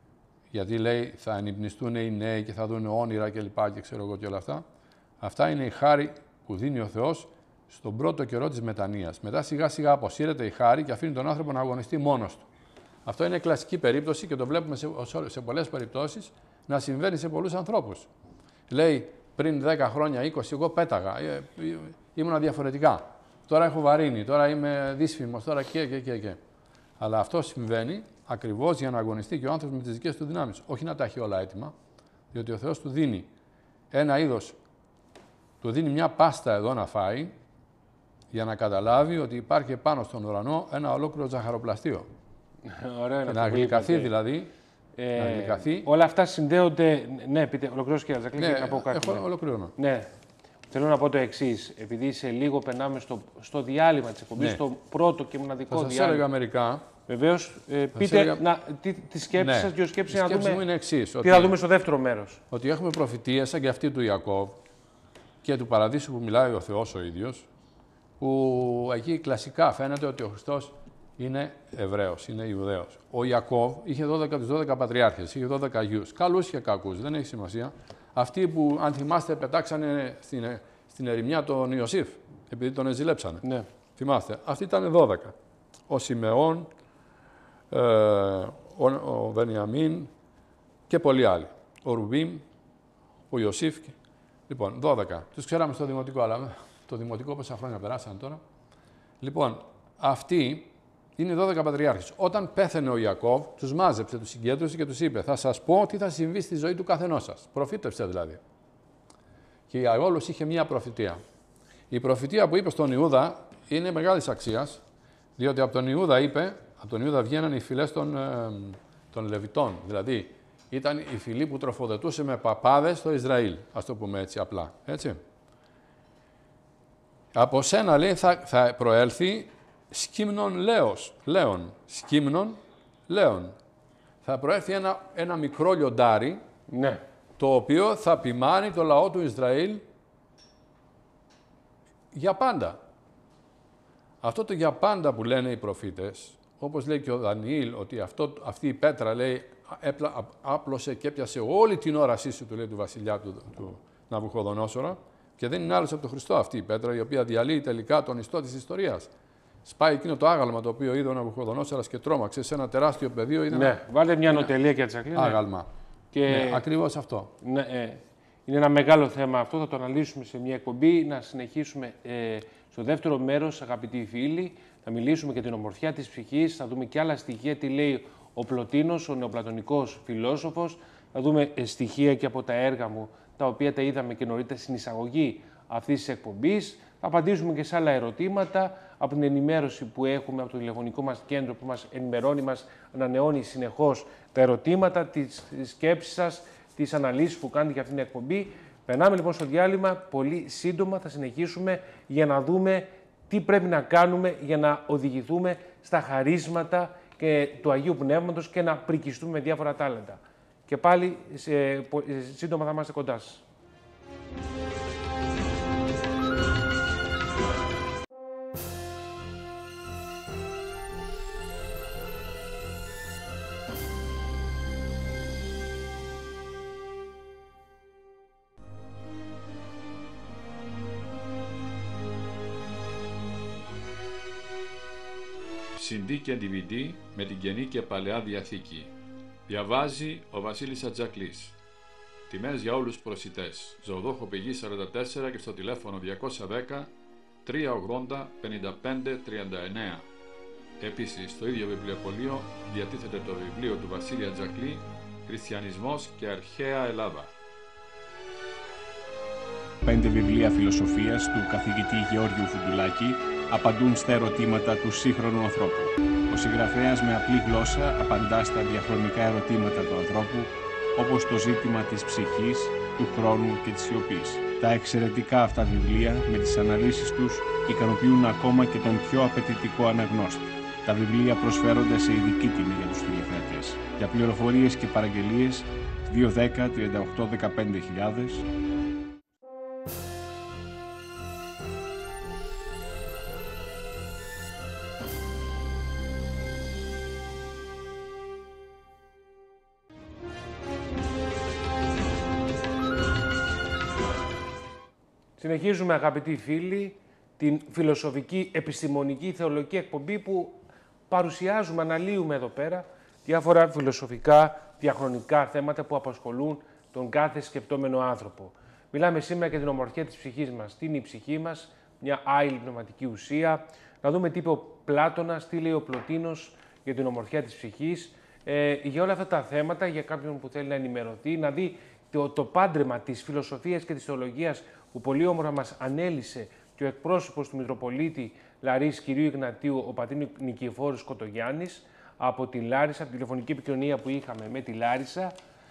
Γιατί λέει θα ενυπνιστούν οι νέοι και θα δουν όνειρα και λοιπά και ξέρω εγώ και όλα αυτά. Αυτά είναι η χάρη που δίνει ο Θεός στον πρώτο καιρό της μετανοίας. Μετά σιγά σιγά αποσύρεται η χάρη και αφήνει τον άνθρωπο να αγωνιστεί μόνος του. Αυτό είναι κλασική περίπτωση και το βλέπουμε σε, σε πολλές περιπτώσεις να συμβαίνει σε πολλούς ανθρώπους. Λέει πριν δέκα χρόνια, είκοσι, εγώ πέταγα, ε, ε, ήμουνα διαφορετικά. Τώρα έχω βαρύνει, τώρα είμαι δύσφημος, τώρα και, και, και, και. Αλλά αυτό συμβαίνει ακριβώς για να αγωνιστεί και ο άνθρωπος με τις δικές του δυνάμεις. Όχι να τα έχει όλα έτοιμα, διότι ο Θεός του δίνει ένα είδος, του δίνει μια πάστα εδώ να φάει, για να καταλάβει ότι υπάρχει πάνω στον ουρανό ένα ολόκληρο ζαχαροπλαστείο. Ωραία, είναι Να αυτό που γλυκαθεί είπατε. δηλαδή. Ε, να γλυκαθεί. Όλα αυτά συνδέονται. Ναι, πείτε, ολοκληρώσω κύριε Τζακλή, Ναι, και να πω κάτι. έχω, Ναι. ολοκληρώνω. Ναι. Θέλω να πω το εξή. Επειδή σε λίγο περνάμε στο, στο διάλειμμα τη εκπομπή, Ναι. στο πρώτο και Θα μοναδικό σας διάλειμμα. έλεγα μερικά. Βεβαίω, ε, πείτε έλεγα- να, τι, τη σκέψη Ναι. σας και ο σκέψη Η να σκέψη δούμε μου είναι εξής, τι ότι- θα δούμε στο δεύτερο μέρος. Ότι έχουμε προφητείες σαν και αυτή του Ιακώβ και του παραδείσου που μιλάει ο Θεός ο ίδιος, που εκεί κλασικά φαίνεται ότι ο Χριστός είναι Εβραίος, είναι Ιουδαίος. Ο Ιακώβ είχε δώδεκα, τους δώδεκα πατριάρχες, είχε δώδεκα γιους, καλούς και κακούς, δεν έχει σημασία. Αυτοί που, αν θυμάστε, πετάξανε στην, στην ερημιά τον Ιωσήφ, επειδή τον εζηλέψανε. Ναι. Θυμάστε, αυτοί ήταν δώδεκα. Ο Σιμεών, ε, ο, ο Βενιαμίν και πολλοί άλλοι. Ο Ρουβίμ, ο Ιωσήφ. και- Λοιπόν, δώδεκα. Τους ξέραμε στο δημοτικό, αλλά το δημοτικό πόσα χρόνια περάσαν τώρα. Λοιπόν, αυτοί είναι δώδεκα πατριάρχες. Όταν πέθανε ο Ιακώβ, τους μάζεψε, τους συγκέντρωσε και τους είπε: Θα σας πω τι θα συμβεί στη ζωή του καθενός σας. Προφήτευσε δηλαδή. Και για όλους είχε μία προφητεία. Η προφητεία που είπε στον Ιούδα είναι μεγάλης αξίας, διότι από τον Ιούδα είπε, από τον Ιούδα βγαίνανε οι φυλές των, ε, των Λεβιτών. Δηλαδή, ήταν η φυλή που τροφοδετούσε με παπάδες στο Ισραήλ, ας το πούμε έτσι απλά. Έτσι. Από σένα, λέει, θα, θα προέλθει σκύμνον λέος, λέον, σκύμνον λέον. Θα προέλθει ένα, ένα μικρό λιοντάρι, ναι. το οποίο θα ποιμάνει το λαό του Ισραήλ για πάντα. Αυτό το για πάντα που λένε οι προφήτες, όπως λέει και ο Δανιήλ, ότι αυτό, αυτή η πέτρα, λέει, έπλα, άπλωσε και έπιασε όλη την όρασή σου, του λέει, του βασιλιά του, του Ναβουχοδονόσορα, και δεν είναι άλλος από τον Χριστό αυτή η πέτρα, η οποία διαλύει τελικά τον ιστό της ιστορίας. Σπάει εκείνο το άγαλμα το οποίο είδε ο Ναβουχοδονόσορας και τρόμαξε σε ένα τεράστιο πεδίο. Είδε ναι, ένα... βάλτε μια νοτελεία και ατσακλή. Άγαλμα. Και... Ναι, ακριβώς αυτό. Ναι, ε, είναι ένα μεγάλο θέμα αυτό, θα το αναλύσουμε σε μια εκπομπή. Να συνεχίσουμε ε, στο δεύτερο μέρος, αγαπητοί φίλοι. Θα μιλήσουμε για την ομορφιά της ψυχής, θα δούμε και άλλα στοιχεία, τι λέει ο Πλωτίνος, ο νεοπλατωνικός φιλόσοφος. Θα δούμε ε, στοιχεία και από τα έργα μου, τα οποία τα είδαμε και νωρίτερα στην εισαγωγή αυτής της εκπομπής. Θα απαντήσουμε και σε άλλα ερωτήματα από την ενημέρωση που έχουμε από το τηλεφωνικό μας κέντρο που μας ενημερώνει, μας ανανεώνει συνεχώς τα ερωτήματα, τις σκέψεις σας, τις αναλύσεις που κάνετε για αυτήν την εκπομπή. Περνάμε λοιπόν στο διάλειμμα. Πολύ σύντομα θα συνεχίσουμε για να δούμε τι πρέπει να κάνουμε για να οδηγηθούμε στα χαρίσματα και του Αγίου Πνεύματος και να πρικιστούμε με διάφορα τάλεντα. Και πάλι σε, σύντομα θα είμαστε κοντά σας. σι ντι και ντι βι ντι με την Καινή και Παλαιά Διαθήκη. Διαβάζει ο Βασίλης Ατζακλής. Τιμές για όλους προσιτές. Ζωοδόχο πηγή σαράντα τέσσερα και στο τηλέφωνο διακόσια δέκα τριακόσια ογδόντα πενήντα πέντε τριάντα εννέα. Επίσης, στο ίδιο βιβλιοπωλείο διατίθεται το βιβλίο του Βασίλη Ατζακλή «Χριστιανισμός και Αρχαία Ελλάδα». Πέντε βιβλία φιλοσοφίας του καθηγητή Γεώργιου Φουντουλάκη απαντούν στα ερωτήματα του σύγχρονου ανθρώπου. Ο συγγραφέας με απλή γλώσσα απαντά στα διαχρονικά ερωτήματα του ανθρώπου, όπως το ζήτημα της ψυχής, του χρόνου και της σιωπής. Τα εξαιρετικά αυτά βιβλία, με τις αναλύσεις τους, ικανοποιούν ακόμα και τον πιο απαιτητικό αναγνώστη. Τα βιβλία προσφέρονται σε ειδική τιμή για τους τηλεθεατές. Για πληροφορίες και παραγγελίες, δύο δέκα τριάντα οκτώ δεκαπέντε χιλιάδες. Συνεχίζουμε, αγαπητοί φίλοι, την φιλοσοφική, επιστημονική, θεολογική εκπομπή που παρουσιάζουμε, αναλύουμε εδώ πέρα διάφορα φιλοσοφικά, διαχρονικά θέματα που απασχολούν τον κάθε σκεπτόμενο άνθρωπο. Μιλάμε σήμερα για την ομορφιά της ψυχής μας. Τι είναι η ψυχή μας, μια άειλη πνευματική ουσία. Να δούμε τι είπε ο Πλάτωνας, τι λέει ο Πλωτίνος για την ομορφιά της ψυχής. Ε, για όλα αυτά τα θέματα, για κάποιον που θέλει να ενημερωθεί, να δει το, το πάντρεμα της φιλοσοφίας και της θεολογίας που πολύ όμορφα μας ανέλησε και ο εκπρόσωπος του Μητροπολίτη Λαρίσης κυρίου Ιγνατίου, ο πατήρ Νικηφόρος Κοτογιάννης, από τη Λάρισα, από τη τηλεφωνική επικοινωνία που είχαμε με τη Λάρισα,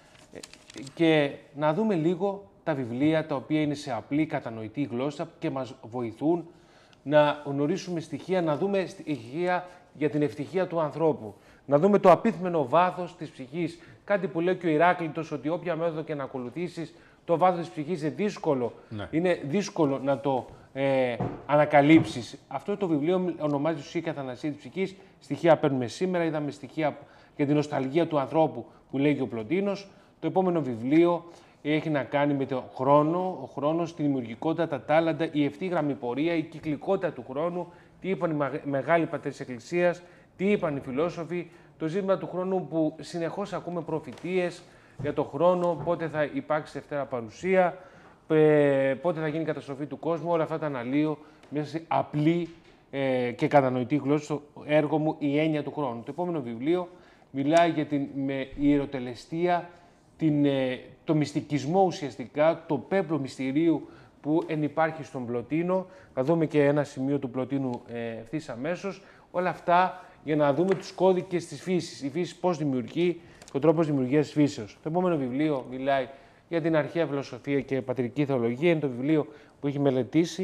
και να δούμε λίγο τα βιβλία τα οποία είναι σε απλή κατανοητή γλώσσα και μας βοηθούν να γνωρίσουμε στοιχεία, να δούμε στοιχεία για την ευτυχία του ανθρώπου. Να δούμε το απίθμενο βάθος της ψυχής. Κάτι που λέει και ο Ηράκλειτος, ότι όποια μέθοδο και να ακολουθήσεις, το βάθος της ψυχής είναι δύσκολο, ναι. είναι δύσκολο να το ε, ανακαλύψεις. Αυτό το βιβλίο ονομάζεται «Ουσία και Αθανασία της ψυχής». Στοιχεία παίρνουμε σήμερα, είδαμε στοιχεία για την νοσταλγία του ανθρώπου που λέγει ο Πλωτίνος. Το επόμενο βιβλίο έχει να κάνει με τον χρόνο, ο χρόνος, τη δημιουργικότητα, τα τάλαντα, η ευθύγραμμη πορεία, η κυκλικότητα του χρόνου, τι είπαν οι μεγάλοι πατέρες της Εκκλησίας, τι είπαν οι φιλόσοφοι, το ζήτημα του χρόνου που συνεχώς ακούμε προφητείες για τον χρόνο, πότε θα υπάρξει Δευτέρα Παρουσία, πότε θα γίνει η καταστροφή του κόσμου. Όλα αυτά τα αναλύω μέσα σε απλή ε, και κατανοητή γλώσσα στο έργο μου «Η έννοια του χρόνου». Το επόμενο βιβλίο μιλάει για την με ιεροτελεστία, την, ε, το μυστικισμό ουσιαστικά, το πέπλο μυστηρίου που ενυπάρχει στον Πλωτίνο. Θα δούμε και ένα σημείο του Πλωτίνου ε, ευθύς αμέσως. Όλα αυτά για να δούμε τους κώδικες της φύσης. Η φύση πώς δημιουργεί, ο τρόπος δημιουργίας της φύσεως. Το επόμενο βιβλίο μιλάει για την αρχαία φιλοσοφία και πατρική θεολογία. Είναι το βιβλίο που έχει μελετήσει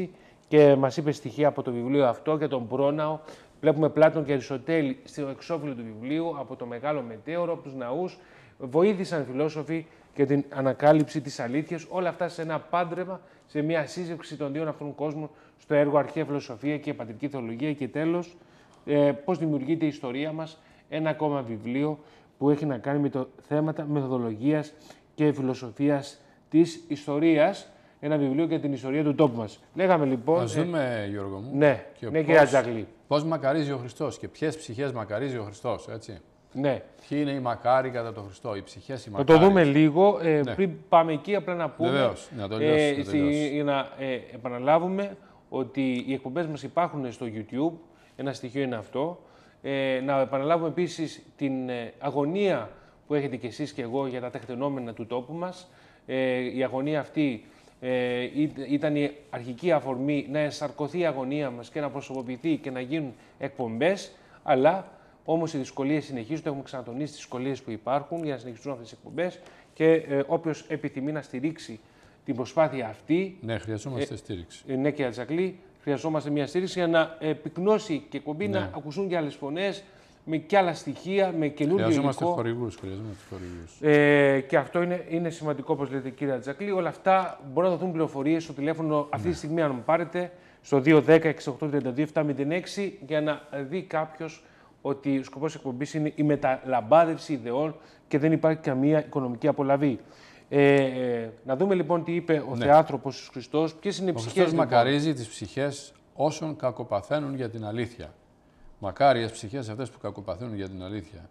και μας είπε στοιχεία από το βιβλίο αυτό για τον Πρόναο. Βλέπουμε Πλάτων και Αριστοτέλη στο εξώφυλλο του βιβλίου, από το Μεγάλο Μετέωρο, από τους ναούς. Βοήθησαν φιλόσοφοι για την ανακάλυψη της αλήθειας. Όλα αυτά σε ένα πάντρεμα, σε μια σύζευξη των δύο αυτών κόσμων, στο έργο Αρχαία Φιλοσοφία και Πατρική Θεολογία. Και τέλος, ε, πώς δημιουργείται η ιστορία μας, ένα ακόμα βιβλίο που έχει να κάνει με το θέματα μεθοδολογίας και φιλοσοφίας της ιστορίας. Ένα βιβλίο για την ιστορία του τόπου μας. Λέγαμε λοιπόν. Ας δούμε, ε, Γιώργο μου. Ναι, και ναι, κυρία Τζαγλή. Πώς μακαρίζει ο Χριστός και ποιες ψυχές μακαρίζει ο Χριστός, έτσι. Ναι. Ποιοι είναι οι μακάρι κατά τον Χριστό, οι ψυχές οι Θα μακάρι. το δούμε λίγο. Ε, ναι. Πριν πάμε εκεί, απλά να πούμε. Βεβαίως, να το λιώσει, ε, να το στη, για να ε, επαναλάβουμε ότι οι εκπομπές μας υπάρχουν στο YouTube. Ένα στοιχείο είναι αυτό. Ε, να επαναλάβουμε επίσης την ε, αγωνία που έχετε κι εσείς και εγώ για τα τεκτενόμενα του τόπου μας. Ε, η αγωνία αυτή ε, ήταν η αρχική αφορμή να ενσαρκωθεί η αγωνία μας και να προσωποποιηθεί και να γίνουν εκπομπές, αλλά όμως οι δυσκολίες συνεχίζονται. Έχουμε ξανατονίσει τις δυσκολίες που υπάρχουν για να συνεχιστούν αυτές τις εκπομπές και ε, όποιος επιθυμεί να στηρίξει την προσπάθεια αυτή. Ναι, χρειαζόμαστε ε, στήριξη. Ε, ναι, κύριε Τζακλή, χρειαζόμαστε μια στήριξη για να ε, πυκνώσει και εκπομπή, ναι. να ακουσούν και άλλες φωνές, με και άλλα στοιχεία, με καινούργιο υλικό. Χρειαζόμαστε χορηγούς, χρειαζόμαστε χορηγούς. Ε, και αυτό είναι, είναι σημαντικό, όπως λέτε, κύριε Τζακλή. Όλα αυτά μπορούν να δοθούν πληροφορίες στο τηλέφωνο ναι. αυτή τη στιγμή, αν μου πάρετε, στο δύο ένα μηδέν έξι οκτώ τρία δύο επτά μηδέν έξι, για να δει κάποιος ότι ο σκοπός της εκπομπής είναι η μεταλαμπάδευση ιδεών και δεν υπάρχει καμία οικονομική απολαβή. Ε, ε, να δούμε λοιπόν τι είπε ο ναι. Θεάνθρωπος Ιησούς Χριστός, ποιες είναι οι ψυχές. Ο Χριστός λοιπόν μακαρίζει τις ψυχές όσων κακοπαθαίνουν για την αλήθεια. Μακάριες ψυχές αυτές που κακοπαθαίνουν για την αλήθεια.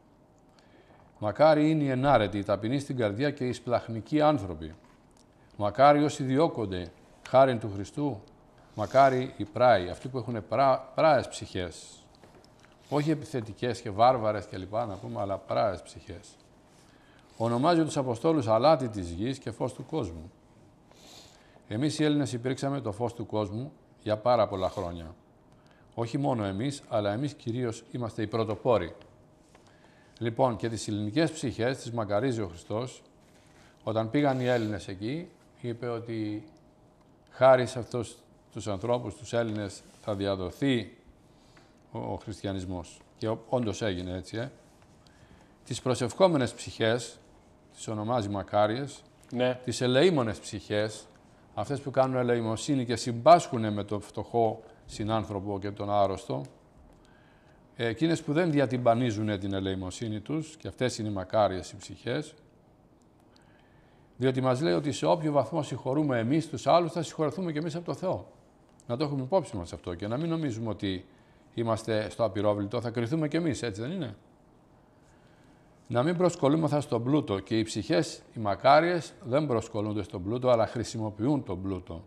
Μακάρι είναι οι ενάρετοι, οι ταπεινοί στην καρδιά και οι σπλαχνικοί άνθρωποι. Μακάρι όσοι διώκονται χάριν του Χριστού. Μακάρι οι πράοι, αυτοί που έχουν πρά, πράες ψυχές. Όχι επιθετικές και βάρβαρες κλπ. Να πούμε, αλλά πράες ψυχές. Ονομάζει τους Αποστόλους αλάτι της γης και φως του κόσμου. Εμείς οι Έλληνες υπήρξαμε το φως του κόσμου για πάρα πολλά χρόνια. Όχι μόνο εμείς, αλλά εμείς κυρίως είμαστε οι πρωτοπόροι. Λοιπόν, και τις ελληνικές ψυχές τις μακαρίζει ο Χριστός. Όταν πήγαν οι Έλληνες εκεί, είπε ότι χάρη σε αυτούς τους ανθρώπους, τους Έλληνες, θα διαδοθεί ο, ο χριστιανισμός. Και όντως έγινε έτσι, ε. Τις προσευχόμενες ψυχές, τις ονομάζει μακάριες, ναι. τις ελεήμονες ψυχές, αυτές που κάνουν ελεημοσύνη και συμπάσχουν με τον φτωχό συνάνθρωπο και τον άρρωστο, εκείνες που δεν διατυμπανίζουν την ελεημοσύνη τους, και αυτές είναι οι μακάριες οι ψυχές, διότι μας λέει ότι σε όποιο βαθμό συγχωρούμε εμείς τους άλλους, θα συγχωρεθούμε και εμείς από το Θεό. Να το έχουμε υπόψη μας αυτό και να μην νομίζουμε ότι είμαστε στο απειρόβλητο, θα κριθούμε και εμείς, έτσι δεν είναι. Να μην προσκολούμεθα στον πλούτο, και οι ψυχές, οι μακάριες, δεν προσκολούνται στον πλούτο, αλλά χρησιμοποιούν τον πλούτο.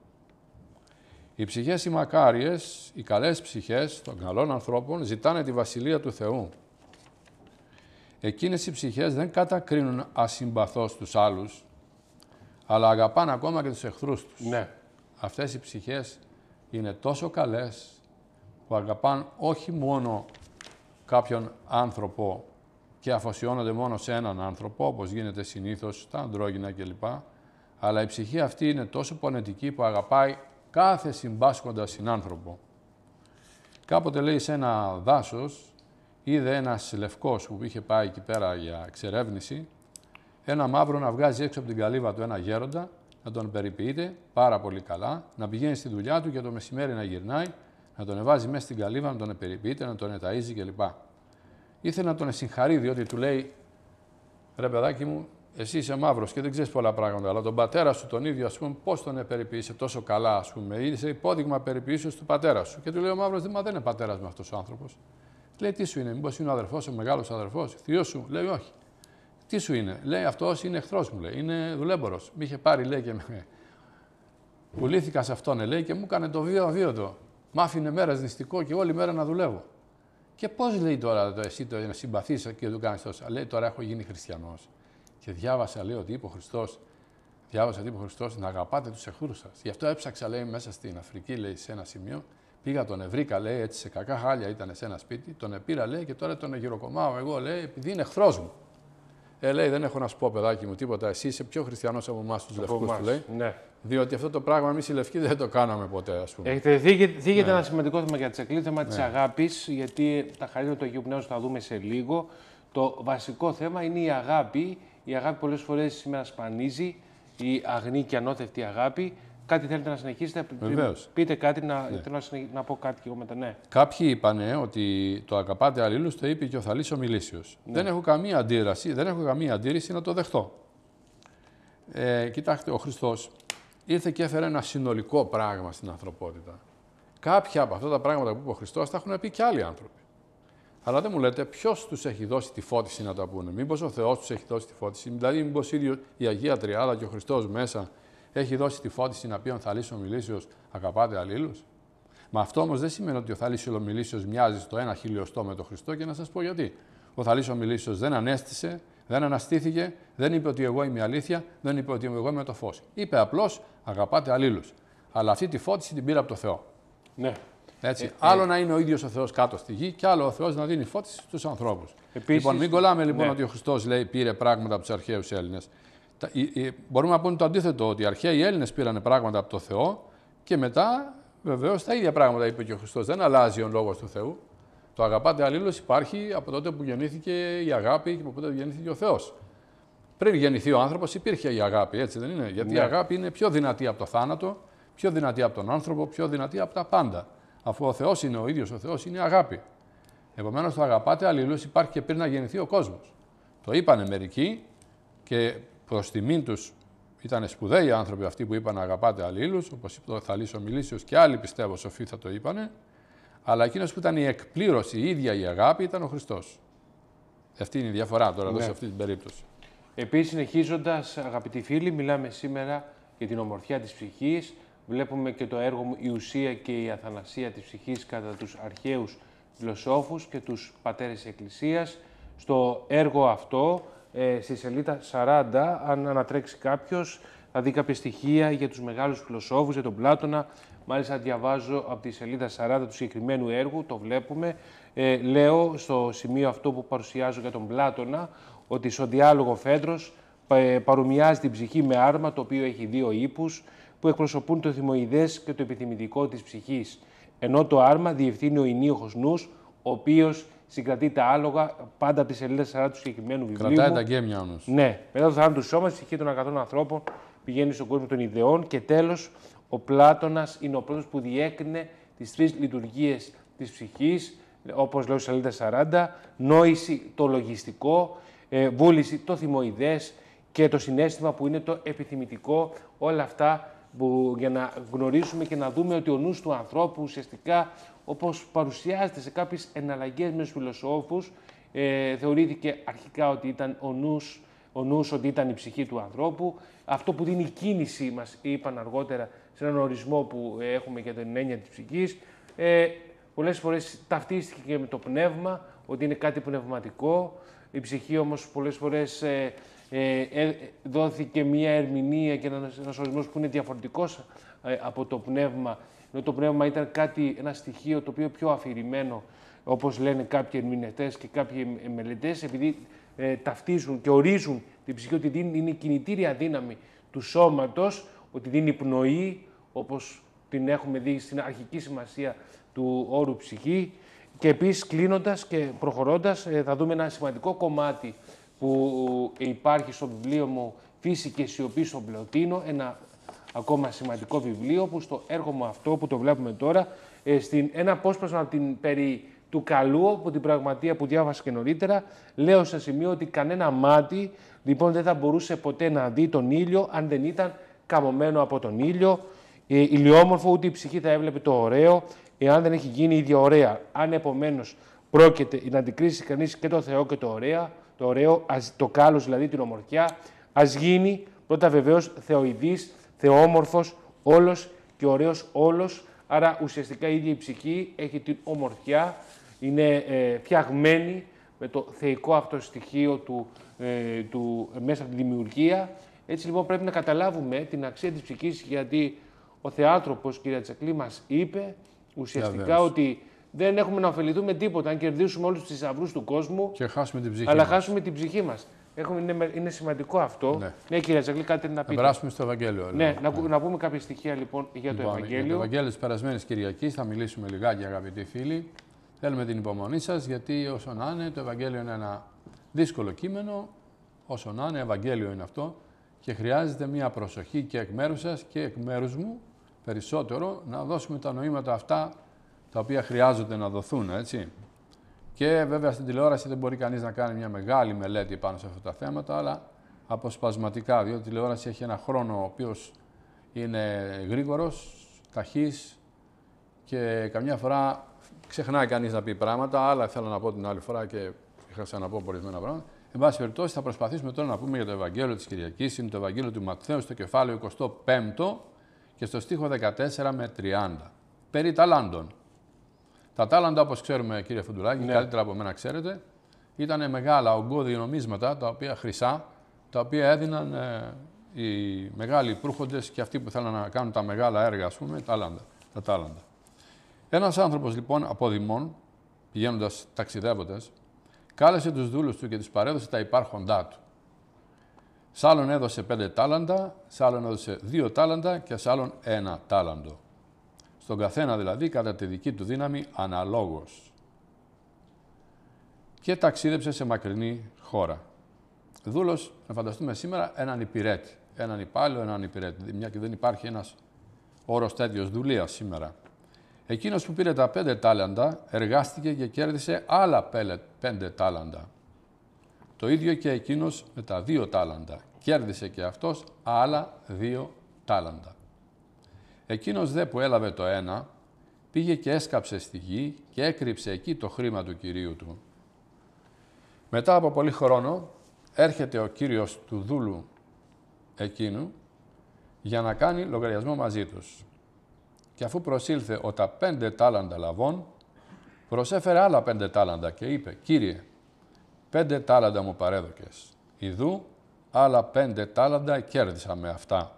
Οι ψυχές οι μακάριες, οι καλές ψυχές των καλών ανθρώπων, ζητάνε τη Βασιλεία του Θεού. Εκείνες οι ψυχές δεν κατακρίνουν ασυμπαθώς τους άλλους, αλλά αγαπάνε ακόμα και τους εχθρούς τους. Ναι. Αυτές οι ψυχές είναι τόσο καλές που αγαπάνε όχι μόνο κάποιον άνθρωπο και αφοσιώνονται μόνο σε έναν άνθρωπο, όπως γίνεται συνήθως στα αντρόγυνα κλπ. Αλλά η ψυχή αυτή είναι τόσο πονετική που αγαπάει κάθε συμπάσχοντα συνάνθρωπο. Κάποτε, λέει, σε ένα δάσος, είδε ένας λευκός που είχε πάει εκεί πέρα για εξερεύνηση, ένα μαύρο να βγάζει έξω από την καλύβα του ένα γέροντα, να τον περιποιείται πάρα πολύ καλά, να πηγαίνει στη δουλειά του και το μεσημέρι να γυρνάει, να τον εβάζει μέσα στην καλύβα, να τον περιποιείται, να τον εταΐζει κλπ. Ήθελε να τον συγχαρεί, διότι του λέει, ρε παιδάκι μου, εσύ είσαι μαύρος και δεν ξέρεις πολλά πράγματα, αλλά τον πατέρα σου τον ίδιο, ας πούμε, πώς τον περιποιείσαι τόσο καλά, ας πούμε, είσαι υπόδειγμα περιποιήσεως του πατέρα σου. Και του λέει ο μαύρος, μα δεν είναι πατέρας με αυτός ο άνθρωπος. Λέει, τι σου είναι, μήπως είναι ο αδερφός, ο μεγάλος αδερφός, θείος σου. Λέει, όχι. Τι σου είναι, λέει, αυτός είναι εχθρός μου, λέει, είναι δουλέμπορος. Μ' είχε πάρει, λέει, και με. Πουλήθηκα σε αυτόν, λέει, και μου έκανε το βίο αβίωτο. Μ' άφηνε μέρες νηστικό και όλη μέρα να δουλεύω. Και πώς, λέει, τώρα εσύ το συμπαθείς και του κάνεις τόσα. Λέει, τώρα έχω γίνει χριστιανός. Και διάβασα, λέει, ότι είπε ο Χριστός, διάβασα ότι είπε ο Χριστός να αγαπάτε τους εχθρούς σας. Γι' αυτό έψαξα, λέει, μέσα στην Αφρική, λέει, σε ένα σημείο. Πήγα, τον ευρήκα, λέει, έτσι σε κακά χάλια ήταν σε ένα σπίτι. Τον επήρα, λέει, και τώρα τον γυροκομάω εγώ, λέει, επειδή είναι εχθρός μου. Ε, λέει, δεν έχω να σου πω, παιδάκι μου, τίποτα. Εσύ είσαι πιο χριστιανός από εμάς τους λευκούς, του λέει. Ναι. Διότι αυτό το πράγμα εμείς οι λευκοί δεν το κάναμε ποτέ, ας πούμε. Έχετε θίγεται, θίγεται Ναι. ένα σημαντικό θέμα για τη Τσακλή, θέμα ναι. της αγάπης, γιατί τα χαρακτηριστικά του Αγίου Πνεύματος θα δούμε σε λίγο. Το βασικό θέμα είναι η αγάπη. Η αγάπη πολλές φορές σήμερα σπανίζει, η αγνή και ανώθευτη αγάπη. Κάτι θέλετε να συνεχίσετε, Βεβαίως. Πείτε κάτι, να, Ναι. θέλω να, συνεχ... να πω κάτι και εγώ μετά, ναι. Κάποιοι είπανε ότι το αγαπάτε αλλήλους το είπε και ο Θαλής ο Μιλήσιος. Ναι. Δεν έχω καμία αντίρρηση, δεν έχω καμία αντίρρηση να το δεχτώ. Ε, κοιτάξτε, ο Χριστός ήρθε και έφερε ένα συνολικό πράγμα στην ανθρωπότητα. Κάποια από αυτά τα πράγματα που είπε ο Χριστός τα έχουν πει και άλλοι άνθρωποι. Αλλά δεν μου λέτε ποιος τους έχει δώσει τη φώτιση να τα πούνε. Μήπως ο Θεός τους έχει δώσει τη φώτιση. Δηλαδή, μήπως ίδιο η Αγία Τριάδα και ο Χριστός μέσα έχει δώσει τη φώτιση να πει ο Θαλής ο Μιλήσιος αγαπάτε αλλήλους. Μα αυτό όμως δεν σημαίνει ότι ο Θαλής ο Μιλήσιος μοιάζει στο ένα χιλιοστό με τον Χριστό και να σας πω γιατί. Ο Θαλής ο Μιλήσιος δεν ανέστησε, δεν αναστήθηκε, δεν είπε ότι εγώ είμαι η αλήθεια, δεν είπε ότι εγώ είμαι το φως. Είπε απλώς αγαπάτε αλλήλους. Αλλά αυτή τη φώτιση την πήρε από το Θεό. Ναι. Έτσι. Ε, άλλο ε, να είναι ο ίδιος ο Θεός κάτω στη γη και άλλο ο Θεός να δίνει φώτιση στους ανθρώπους. Επίσης, λοιπόν, μην κολλάμε λοιπόν ναι. ότι ο Χριστός λέει πήρε πράγματα από τους αρχαίους Έλληνες. Τα, η, η, μπορούμε να πούμε το αντίθετο, ότι οι αρχαίοι Έλληνες πήραν πράγματα από το Θεό και μετά βεβαίως τα ίδια πράγματα είπε και ο Χριστός. Δεν αλλάζει ο λόγος του Θεού. Το αγαπάτε αλλήλους υπάρχει από τότε που γεννήθηκε η αγάπη και από τότε που γεννήθηκε ο Θεός. Πριν γεννηθεί ο άνθρωπος υπήρχε η αγάπη, έτσι δεν είναι? Γιατί ναι. η αγάπη είναι πιο δυνατή από το θάνατο, πιο δυνατή από τον άνθρωπο, πιο δυνατή από τα πάντα. Αφού ο Θεός είναι ο ίδιος, ο Θεός είναι η αγάπη. Επομένως, το αγαπάτε αλλήλους υπάρχει και πριν να γεννηθεί ο κόσμος. Το είπανε μερικοί και προς τιμήν τους ήταν σπουδαίοι οι άνθρωποι αυτοί που είπαν αγαπάτε αλλήλους, όπως είπε ο Θαλής ο Μιλήσιος και άλλοι πιστεύω σοφοί θα το είπανε. Αλλά εκείνος που ήταν η εκπλήρωση, η ίδια η αγάπη, ήταν ο Χριστός. Αυτή είναι η διαφορά τώρα, ναι. εδώ σε αυτή την περίπτωση. Επίσης, συνεχίζοντας, αγαπητοί φίλοι, μιλάμε σήμερα για την ομορφιά της ψυχής. Βλέπουμε και το έργο μου «Η ουσία και η αθανασία της ψυχής» κατά τους αρχαίους φιλοσόφους και τους πατέρες της Εκκλησίας. Στο έργο αυτό, ε, στη σελίδα σαράντα, αν ανατρέξει κάποιος, θα δει κάποια στοιχεία για τους μεγάλους φιλοσόφους, για τον Πλάτωνα. Μάλιστα, διαβάζω από τη σελίδα σαράντα του συγκεκριμένου έργου, το βλέπουμε. Ε, λέω στο σημείο αυτό που παρουσιάζω για τον Πλάτωνα, ότι στο διάλογο Φέδρος ε, παρομοιάζει την ψυχή με άρμα, το οποίο έχει δύο ύπους, που εκπροσωπούν το θυμοειδές και το επιθυμητικό της ψυχής. Ενώ το άρμα διευθύνει ο ενίοχος νους, ο οποίος συγκρατεί τα άλογα πάντα από τη σελίδα σαράντα του συγκεκριμένου βιβλίου. Κρατάει τα γκέμια ο νους. Ναι. Μετά το θάνατο του σώματος, η ψυχή των αγαθών ανθρώπων πηγαίνει στον κόσμο των ιδεών. Και τέλος, ο Πλάτωνας είναι ο πρώτος που διέκρινε τις τρεις λειτουργίες της ψυχής, όπως λέω στη σελίδα σαράντα, νόηση το λογιστικό, ε, βούληση το θυμοειδές και το συναίσθημα που είναι το επιθυμητικό. Όλα αυτά που, για να γνωρίσουμε και να δούμε ότι ο νους του ανθρώπου ουσιαστικά, όπως παρουσιάζεται σε κάποιες εναλλαγές με τους φιλοσόφους, ε, θεωρήθηκε αρχικά ότι ήταν ο νους, ο νους ότι ήταν η ψυχή του ανθρώπου. Αυτό που δίνει κίνηση, μας είπαν αργότερα, σε έναν ορισμό που έχουμε για την έννοια της ψυχής, ε, πολλές φορές ταυτίστηκε και με το πνεύμα, ότι είναι κάτι πνευματικό. Η ψυχή όμως πολλές φορές ε, ε, ε, δόθηκε μία ερμηνεία και ένας, ένας ορισμός που είναι διαφορετικός ε, από το πνεύμα. Ενώ το πνεύμα ήταν κάτι, ένα στοιχείο το οποίο πιο αφηρημένο, όπως λένε κάποιοι ερμηνευτές και κάποιοι μελετές, επειδή ε, ταυτίζουν και ορίζουν την ψυχή ότι δίνει, είναι η κινητήρια δύναμη του σώματος, ότι δίνει πνοή, όπως την έχουμε δει στην αρχική σημασία του όρου ψυχή. Και επίσης, κλείνοντας και προχωρώντας, ε, θα δούμε ένα σημαντικό κομμάτι που υπάρχει στο βιβλίο μου «Φύση και σιωπή στον Πλωτίνο», ένα ακόμα σημαντικό βιβλίο που στο έργο μου αυτό που το βλέπουμε τώρα, ε, στην, ένα απόσπασμα από την περί του καλού, από την πραγματεία που διάβασα και νωρίτερα, λέω σε σημείο ότι κανένα μάτι λοιπόν δεν θα μπορούσε ποτέ να δει τον ήλιο αν δεν ήταν καμωμένο από τον ήλιο. Ε, ηλιόμορφο, ούτε η ψυχή θα έβλεπε το ωραίο, εάν δεν έχει γίνει ίδια ωραία. Αν επομένως πρόκειται να αντικρίσει κανείς και το Θεό και το ωραίο, το, ωραίο, το κάλος δηλαδή την ομορφιά, ας γίνει πρώτα βεβαίως θεοειδής, θεόμορφος όλος και ωραίος όλος. Άρα ουσιαστικά η ίδια η ψυχή έχει την ομορφιά, είναι ε, φτιαγμένη με το θεϊκό αυτό στοιχείο του, ε, του, μέσα από τη δημιουργία. Έτσι λοιπόν πρέπει να καταλάβουμε την αξία της ψυχής, γιατί ο Θεάτροπος, κυρία Τσακλή, μας είπε ουσιαστικά yeah, ότι δεν έχουμε να ωφεληθούμε τίποτα αν κερδίσουμε όλους τους θησαυρούς του κόσμου και χάσουμε την ψυχή αλλά μας. χάσουμε την ψυχή μας. Έχουμε, είναι, είναι σημαντικό αυτό. Ναι, ναι κύριε Τζαγκλή, κάτι να πείτε. Θα περάσουμε στο Ευαγγέλιο. Ναι, να, ναι, να πούμε κάποια στοιχεία λοιπόν για λοιπόν, το Ευαγγέλιο. Για το Ευαγγέλιο της περασμένης Κυριακής θα μιλήσουμε λιγάκι, αγαπητοί φίλοι. Θέλουμε την υπομονή σας, γιατί όσο να είναι, το Ευαγγέλιο είναι ένα δύσκολο κείμενο. Όσο να είναι, Ευαγγέλιο είναι αυτό. Και χρειάζεται μια προσοχή και εκ μέρους σας και εκ μέρους μου περισσότερο να δώσουμε τα νοήματα αυτά τα οποία χρειάζονται να δοθούν, έτσι. Και βέβαια στην τηλεόραση δεν μπορεί κανείς να κάνει μια μεγάλη μελέτη πάνω σε αυτά τα θέματα, αλλά αποσπασματικά, διότι η τηλεόραση έχει ένα χρόνο ο οποίος είναι γρήγορος, ταχύς και καμιά φορά ξεχνάει κανείς να πει πράγματα, άλλα θέλω να πω την άλλη φορά και είχα ξαναπώ ορισμένα πράγματα. Εν πάση περιπτώσει, θα προσπαθήσουμε τώρα να πούμε για το Ευαγγέλιο της Κυριακής. Είναι το Ευαγγέλιο του Ματθαίου στο κεφάλαιο είκοσι πέντε και στο στίχο δεκατέσσερα με τριάντα. Περί ταλάντων. Τα τάλαντα, όπως ξέρουμε, κύριε Φουντουλάκη, ναι, καλύτερα από μένα ξέρετε, ήταν μεγάλα ογκώδη νομίσματα, τα οποία χρυσά, τα οποία έδιναν ε, οι μεγάλοι προύχοντες και αυτοί που θέλαν να κάνουν τα μεγάλα έργα, ας πούμε, τάλαντα, τα τάλαντα. Ένας άνθρωπος, λοιπόν, από Δημών, πηγαίνοντας ταξιδεύοντας, κάλεσε τους δούλους του και τους παρέδωσε τα υπάρχοντά του. Σ' άλλον έδωσε πέντε τάλαντα, σ' άλλον έδωσε δύο τάλαντα και σ' άλλον ένα τάλαντο. Στον καθένα δηλαδή κατά τη δική του δύναμη αναλόγως. Και ταξίδεψε σε μακρινή χώρα. Δούλος, να φανταστούμε σήμερα, έναν υπηρέτη. Έναν υπάλληλο, έναν υπηρέτη. Μια και δεν υπάρχει ένας όρος τέτοιος δουλείας σήμερα. Εκείνος που πήρε τα πέντε τάλαντα εργάστηκε και κέρδισε άλλα πέντε τάλαντα. Το ίδιο και εκείνος με τα δύο τάλαντα. Κέρδισε και αυτός άλλα δύο τάλαντα. Εκείνος δε που έλαβε το ένα, πήγε και έσκαψε στη γη και έκρυψε εκεί το χρήμα του κυρίου του. Μετά από πολύ χρόνο, έρχεται ο κύριος του δούλου εκείνου για να κάνει λογαριασμό μαζί τους. Και αφού προσήλθε ο τα πέντε τάλαντα λαβών, προσέφερε άλλα πέντε τάλαντα και είπε «Κύριε, πέντε τάλαντα μου παρέδωκες, ιδού άλλα πέντε τάλαντα κέρδισα με αυτά».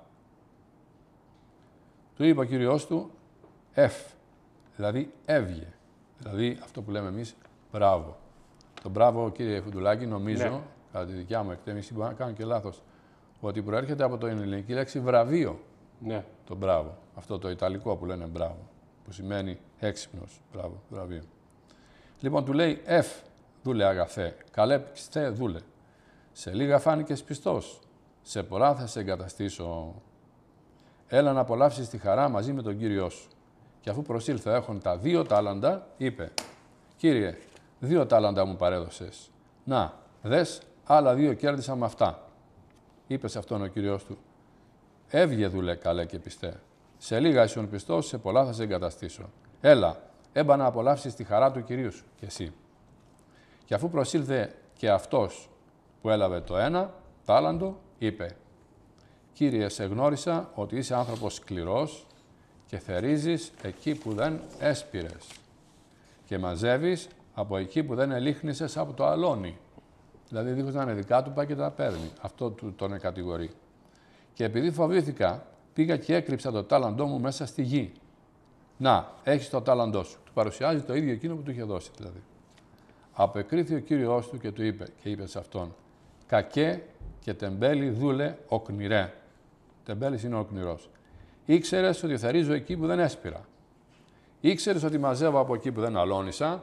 Του είπε ο κύριος του «Εφ», δηλαδή έβγε, δηλαδή αυτό που λέμε εμείς «μπράβο». Το μπράβο, κύριε Φουντουλάκη, νομίζω, ναι, κατά τη δικιά μου εκτίμηση, μπορεί να κάνω και λάθος, ότι προέρχεται από το ελληνική λέξη βραβείο. Ναι. Το μπράβο. Αυτό το ιταλικό που λένε μπράβο, που σημαίνει έξυπνος, μπράβο, βραβείο. Λοιπόν, του λέει «Εφ, δούλε αγαθέ, καλέ πιστέ δούλε. Σε λίγα φάνηκες πιστός, σε πολλά θα σε εγκαταστήσω. Έλα να απολαύσεις τη χαρά μαζί με τον Κύριό σου». Και αφού προσήλθε έχουν τα δύο τάλαντα, είπε «Κύριε, δύο τάλαντα μου παρέδωσες. Να, δες, άλλα δύο κέρδισα με αυτά». Είπε σε αυτόν ο Κύριος του «Έβγε δούλε καλέ και πιστέ. Σε λίγα ήσουν πιστός, σε πολλά θα σε εγκαταστήσω. Έλα, έμπα να απολαύσεις τη χαρά του Κυρίου σου και εσύ». Και αφού προσήλθε και αυτός που έλαβε το ένα τάλαντο, είπε «Κύριε, σε γνώρισα ότι είσαι άνθρωπος σκληρός και θερίζεις εκεί που δεν έσπηρες και μαζεύεις από εκεί που δεν ελίχνησες από το αλόνι». Δηλαδή, δίχως να είναι δικά του, πάει και τα παίρνει. Αυτό του τον κατηγορεί. «Και επειδή φοβήθηκα, πήγα και έκρυψα το τάλαντό μου μέσα στη γη. Να, έχεις το τάλαντό σου». Του παρουσιάζει το ίδιο εκείνο που του είχε δώσει, δηλαδή. Απεκρίθη ο Κύριος του και του είπε, και είπε σε αυτόν, «Κακέ και τεμπέλη δούλε οκνηρέ». Τεμπέλης είναι ο οκνηρός. «Ήξερες ότι θερίζω εκεί που δεν έσπηρα. Ήξερες ότι μαζεύω από εκεί που δεν αλώνησα.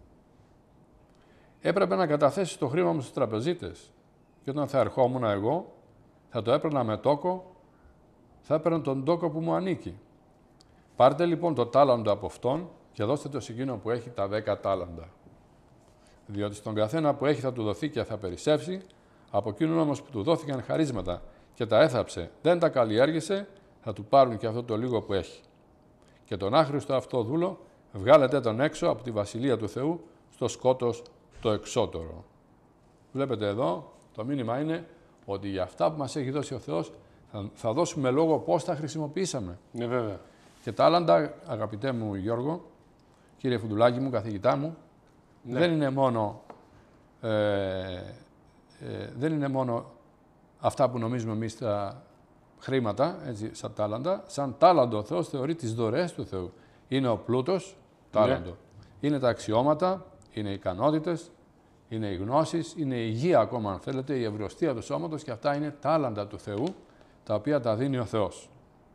Έπρεπε να καταθέσεις το χρήμα μου στους τραπεζίτες. Και όταν θα ερχόμουν εγώ, θα το έπαιρνα με τόκο, θα έπαιρνα τον τόκο που μου ανήκει. Πάρτε λοιπόν το τάλαντο από αυτόν και δώστε το σε εκείνο που έχει τα δέκα τάλαντα. Διότι στον καθένα που έχει θα του δοθεί και θα περισσεύσει, από εκείνον όμως που του δόθηκαν χαρίσματα και τα έθαψε, δεν τα καλλιέργησε, θα του πάρουν και αυτό το λίγο που έχει. Και τον άχρηστο αυτό δούλο βγάλετε τον έξω από τη Βασιλεία του Θεού στο σκότος το εξώτερο». Βλέπετε εδώ, το μήνυμα είναι ότι για αυτά που μας έχει δώσει ο Θεός θα, θα δώσουμε λόγο πώς τα χρησιμοποιήσαμε. Ναι, βέβαια. Και τα άλλα, αγαπητέ μου Γιώργο, κύριε Φουντουλάκη μου, καθηγητά μου, ναι, δεν είναι μόνο, ε, ε, δεν είναι μόνο αυτά που νομίζουμε εμείς τα χρήματα, έτσι, σαν τάλαντα. Σαν τάλαντο ο Θεός θεωρεί τις δωρεές του Θεού. Είναι ο πλούτος, τάλαντο. Ναι. Είναι τα αξιώματα, είναι οι ικανότητες, είναι οι γνώσεις, είναι η υγεία ακόμα αν θέλετε, η ευρωστία του σώματος και αυτά είναι τάλαντα του Θεού, τα οποία τα δίνει ο Θεός.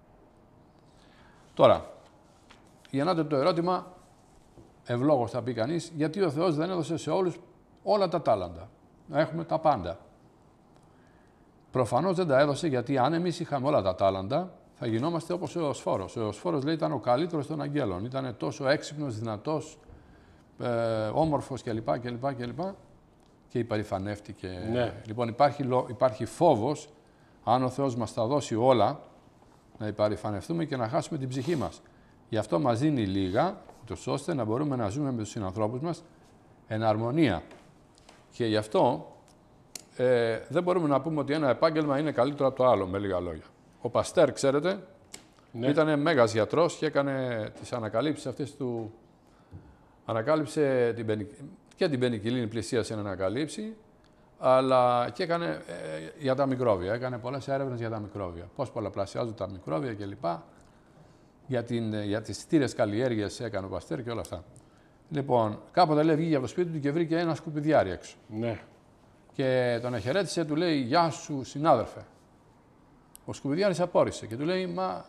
Τώρα, για να το ερώτημα, ευλόγως θα πει κανείς, γιατί ο Θεός δεν έδωσε σε όλους όλα τα τάλαντα, να έχουμε τα πάντα. Προφανώς δεν τα έδωσε γιατί αν εμείς είχαμε όλα τα τάλαντα, θα γινόμαστε όπως ο Εωσφόρος. Ο Εωσφόρος λέει ήταν ο καλύτερος των αγγέλων, ήταν τόσο έξυπνος, δυνατός, ε, όμορφος κλπ. κλπ, κλπ. Και υπερηφανεύτηκε. Ναι. Λοιπόν, υπάρχει, υπάρχει φόβος, αν ο Θεός μας τα δώσει όλα, να υπερηφανευτούμε και να χάσουμε την ψυχή μας. Γι' αυτό μας δίνει λίγα, ούτως ώστε να μπορούμε να ζούμε με τους συνανθρώπους μας εν αρμονία. Και γι' αυτό ε, δεν μπορούμε να πούμε ότι ένα επάγγελμα είναι καλύτερο από το άλλο, με λίγα λόγια. Ο Παστέρ, ξέρετε, ναι. ήταν μέγας γιατρός και έκανε τις ανακαλύψεις αυτές του... Ανακάλυψε την πενικ... και την πενικυλίνη πλησίασε να ανακαλύψει, αλλά και έκανε ε, για τα μικρόβια. Έκανε πολλές έρευνες για τα μικρόβια. Πώς πολλαπλασιάζουν τα μικρόβια κλπ. Για, την, για τις στήρες καλλιέργειες έκανε ο Παστέρ και όλα αυτά. Λοιπόν, κάποτε λέει βγήκε από το σπίτι του και βρήκε ένα σκουπιδιάρι έξω. Ναι. Και τον εχαιρέτησε, του λέει «Γεια σου, συνάδελφε». Ο σκουπιδιάρης απόρρισε και του λέει «Μα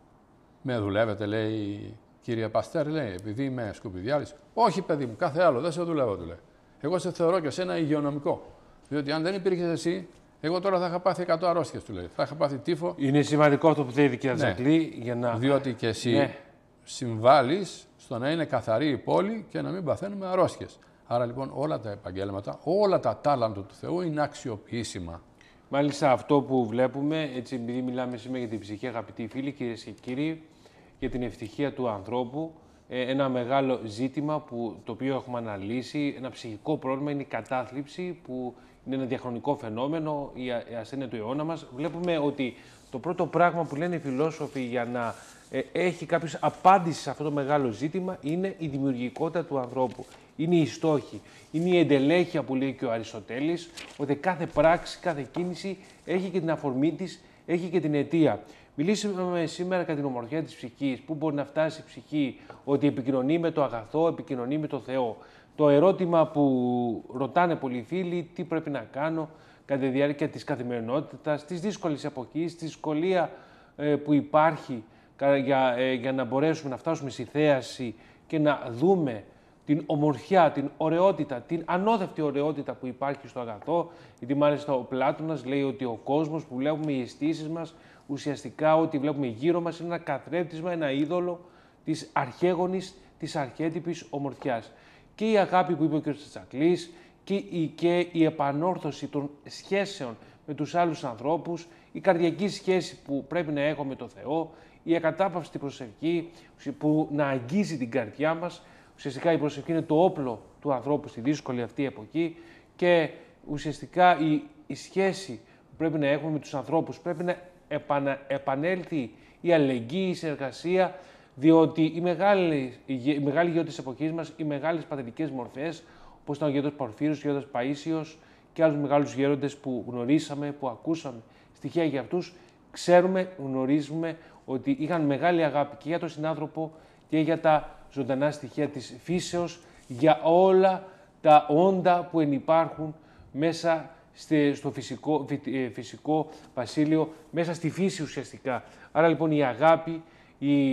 με δουλεύετε», λέει, «κύριε Παστέρ», λέει, «επειδή είμαι σκουπιδιάρης». «Όχι, παιδί μου, κάθε άλλο, δεν σε δουλεύω», του λέει. «Εγώ σε θεωρώ και εσένα υγειονομικό. Διότι αν δεν υπήρχες εσύ, εγώ τώρα θα είχα πάθει εκατό αρρώστιες», του λέει. «Θα είχα πάθει τύφο». Είναι σημαντικό αυτό που θέλει η κυρία Τζακλή, για να... Διότι και εσύ ναι. συμβάλλεις στο να είναι καθαρή η πόλη και να μην παθαίνουμε αρρώστιες. Άρα λοιπόν όλα τα επαγγέλματα, όλα τα τάλαντα του Θεού είναι αξιοποιήσιμα. Μάλιστα αυτό που βλέπουμε, έτσι επειδή μιλάμε σήμερα για την ψυχή, αγαπητοί φίλοι, κυρίες και κύριοι, για την ευτυχία του ανθρώπου, ένα μεγάλο ζήτημα που, το οποίο έχουμε αναλύσει, ένα ψυχικό πρόβλημα είναι η κατάθλιψη, που είναι ένα διαχρονικό φαινόμενο, η ασθένεια του αιώνα μας. Βλέπουμε ότι το πρώτο πράγμα που λένε οι φιλόσοφοι για να ε, έχει κάποιος απάντηση σε αυτό το μεγάλο ζήτημα είναι η δημιουργικότητα του ανθρώπου. Είναι οι στόχοι, είναι η εντελέχεια που λέει και ο Αριστοτέλης, ότι κάθε πράξη, κάθε κίνηση έχει και την αφορμή της, έχει και την αιτία. Μιλήσαμε σήμερα κατά την ομορφιά της ψυχής, πού μπορεί να φτάσει η ψυχή, ότι επικοινωνεί με το αγαθό, επικοινωνεί με το Θεό. Το ερώτημα που ρωτάνε πολλοί φίλοι, τι πρέπει να κάνω κατά τη διάρκεια της καθημερινότητας, της δύσκολης εποχής, τη δυσκολία ε, που υπάρχει για, ε, για να μπορέσουμε να φτάσουμε στη θέαση και να δούμε την ομορφιά, την ωραιότητα, την ανώδευτη ωραιότητα που υπάρχει στο αγαθό. Γιατί μάλιστα ο Πλάτωνας λέει ότι ο κόσμος που βλέπουμε, οι αισθήσεις μας, ουσιαστικά ό,τι βλέπουμε γύρω μας είναι ένα καθρέφτισμα, ένα είδωλο της αρχαίγονης, της αρχέτυπης ομορφιάς. Και η αγάπη που είπε ο κ. Τσακλής και η, και η επανόρθωση των σχέσεων με τους άλλους ανθρώπους, η καρδιακή σχέση που πρέπει να έχουμε με τον Θεό, η ακατάπαυστη προσευχή που να αγγίζει την καρδιά μας. Ουσιαστικά η προσευχή είναι το όπλο του ανθρώπου στη δύσκολη αυτή εποχή και ουσιαστικά η, η σχέση που πρέπει να έχουμε με τους ανθρώπους πρέπει να επανα, επανέλθει η αλληλεγγύη, η συνεργασία, διότι οι μεγάλοι, οι μεγάλοι γέροντες της εποχής μας, οι μεγάλες πατερικές μορφές, όπως ήταν ο γέροντας Πορφύριος, ο γέροντας Παΐσιος και άλλους μεγάλους γέροντες που γνωρίσαμε, που ακούσαμε στοιχεία για αυτούς, ξέρουμε, γνωρίζουμε ότι είχαν μεγάλη αγάπη και για τον συνάνθρωπο και για τα ζωντανά στοιχεία της φύσεως, για όλα τα όντα που ενυπάρχουν μέσα στο φυσικό, φυσικό βασίλειο, μέσα στη φύση ουσιαστικά. Άρα λοιπόν η αγάπη, η,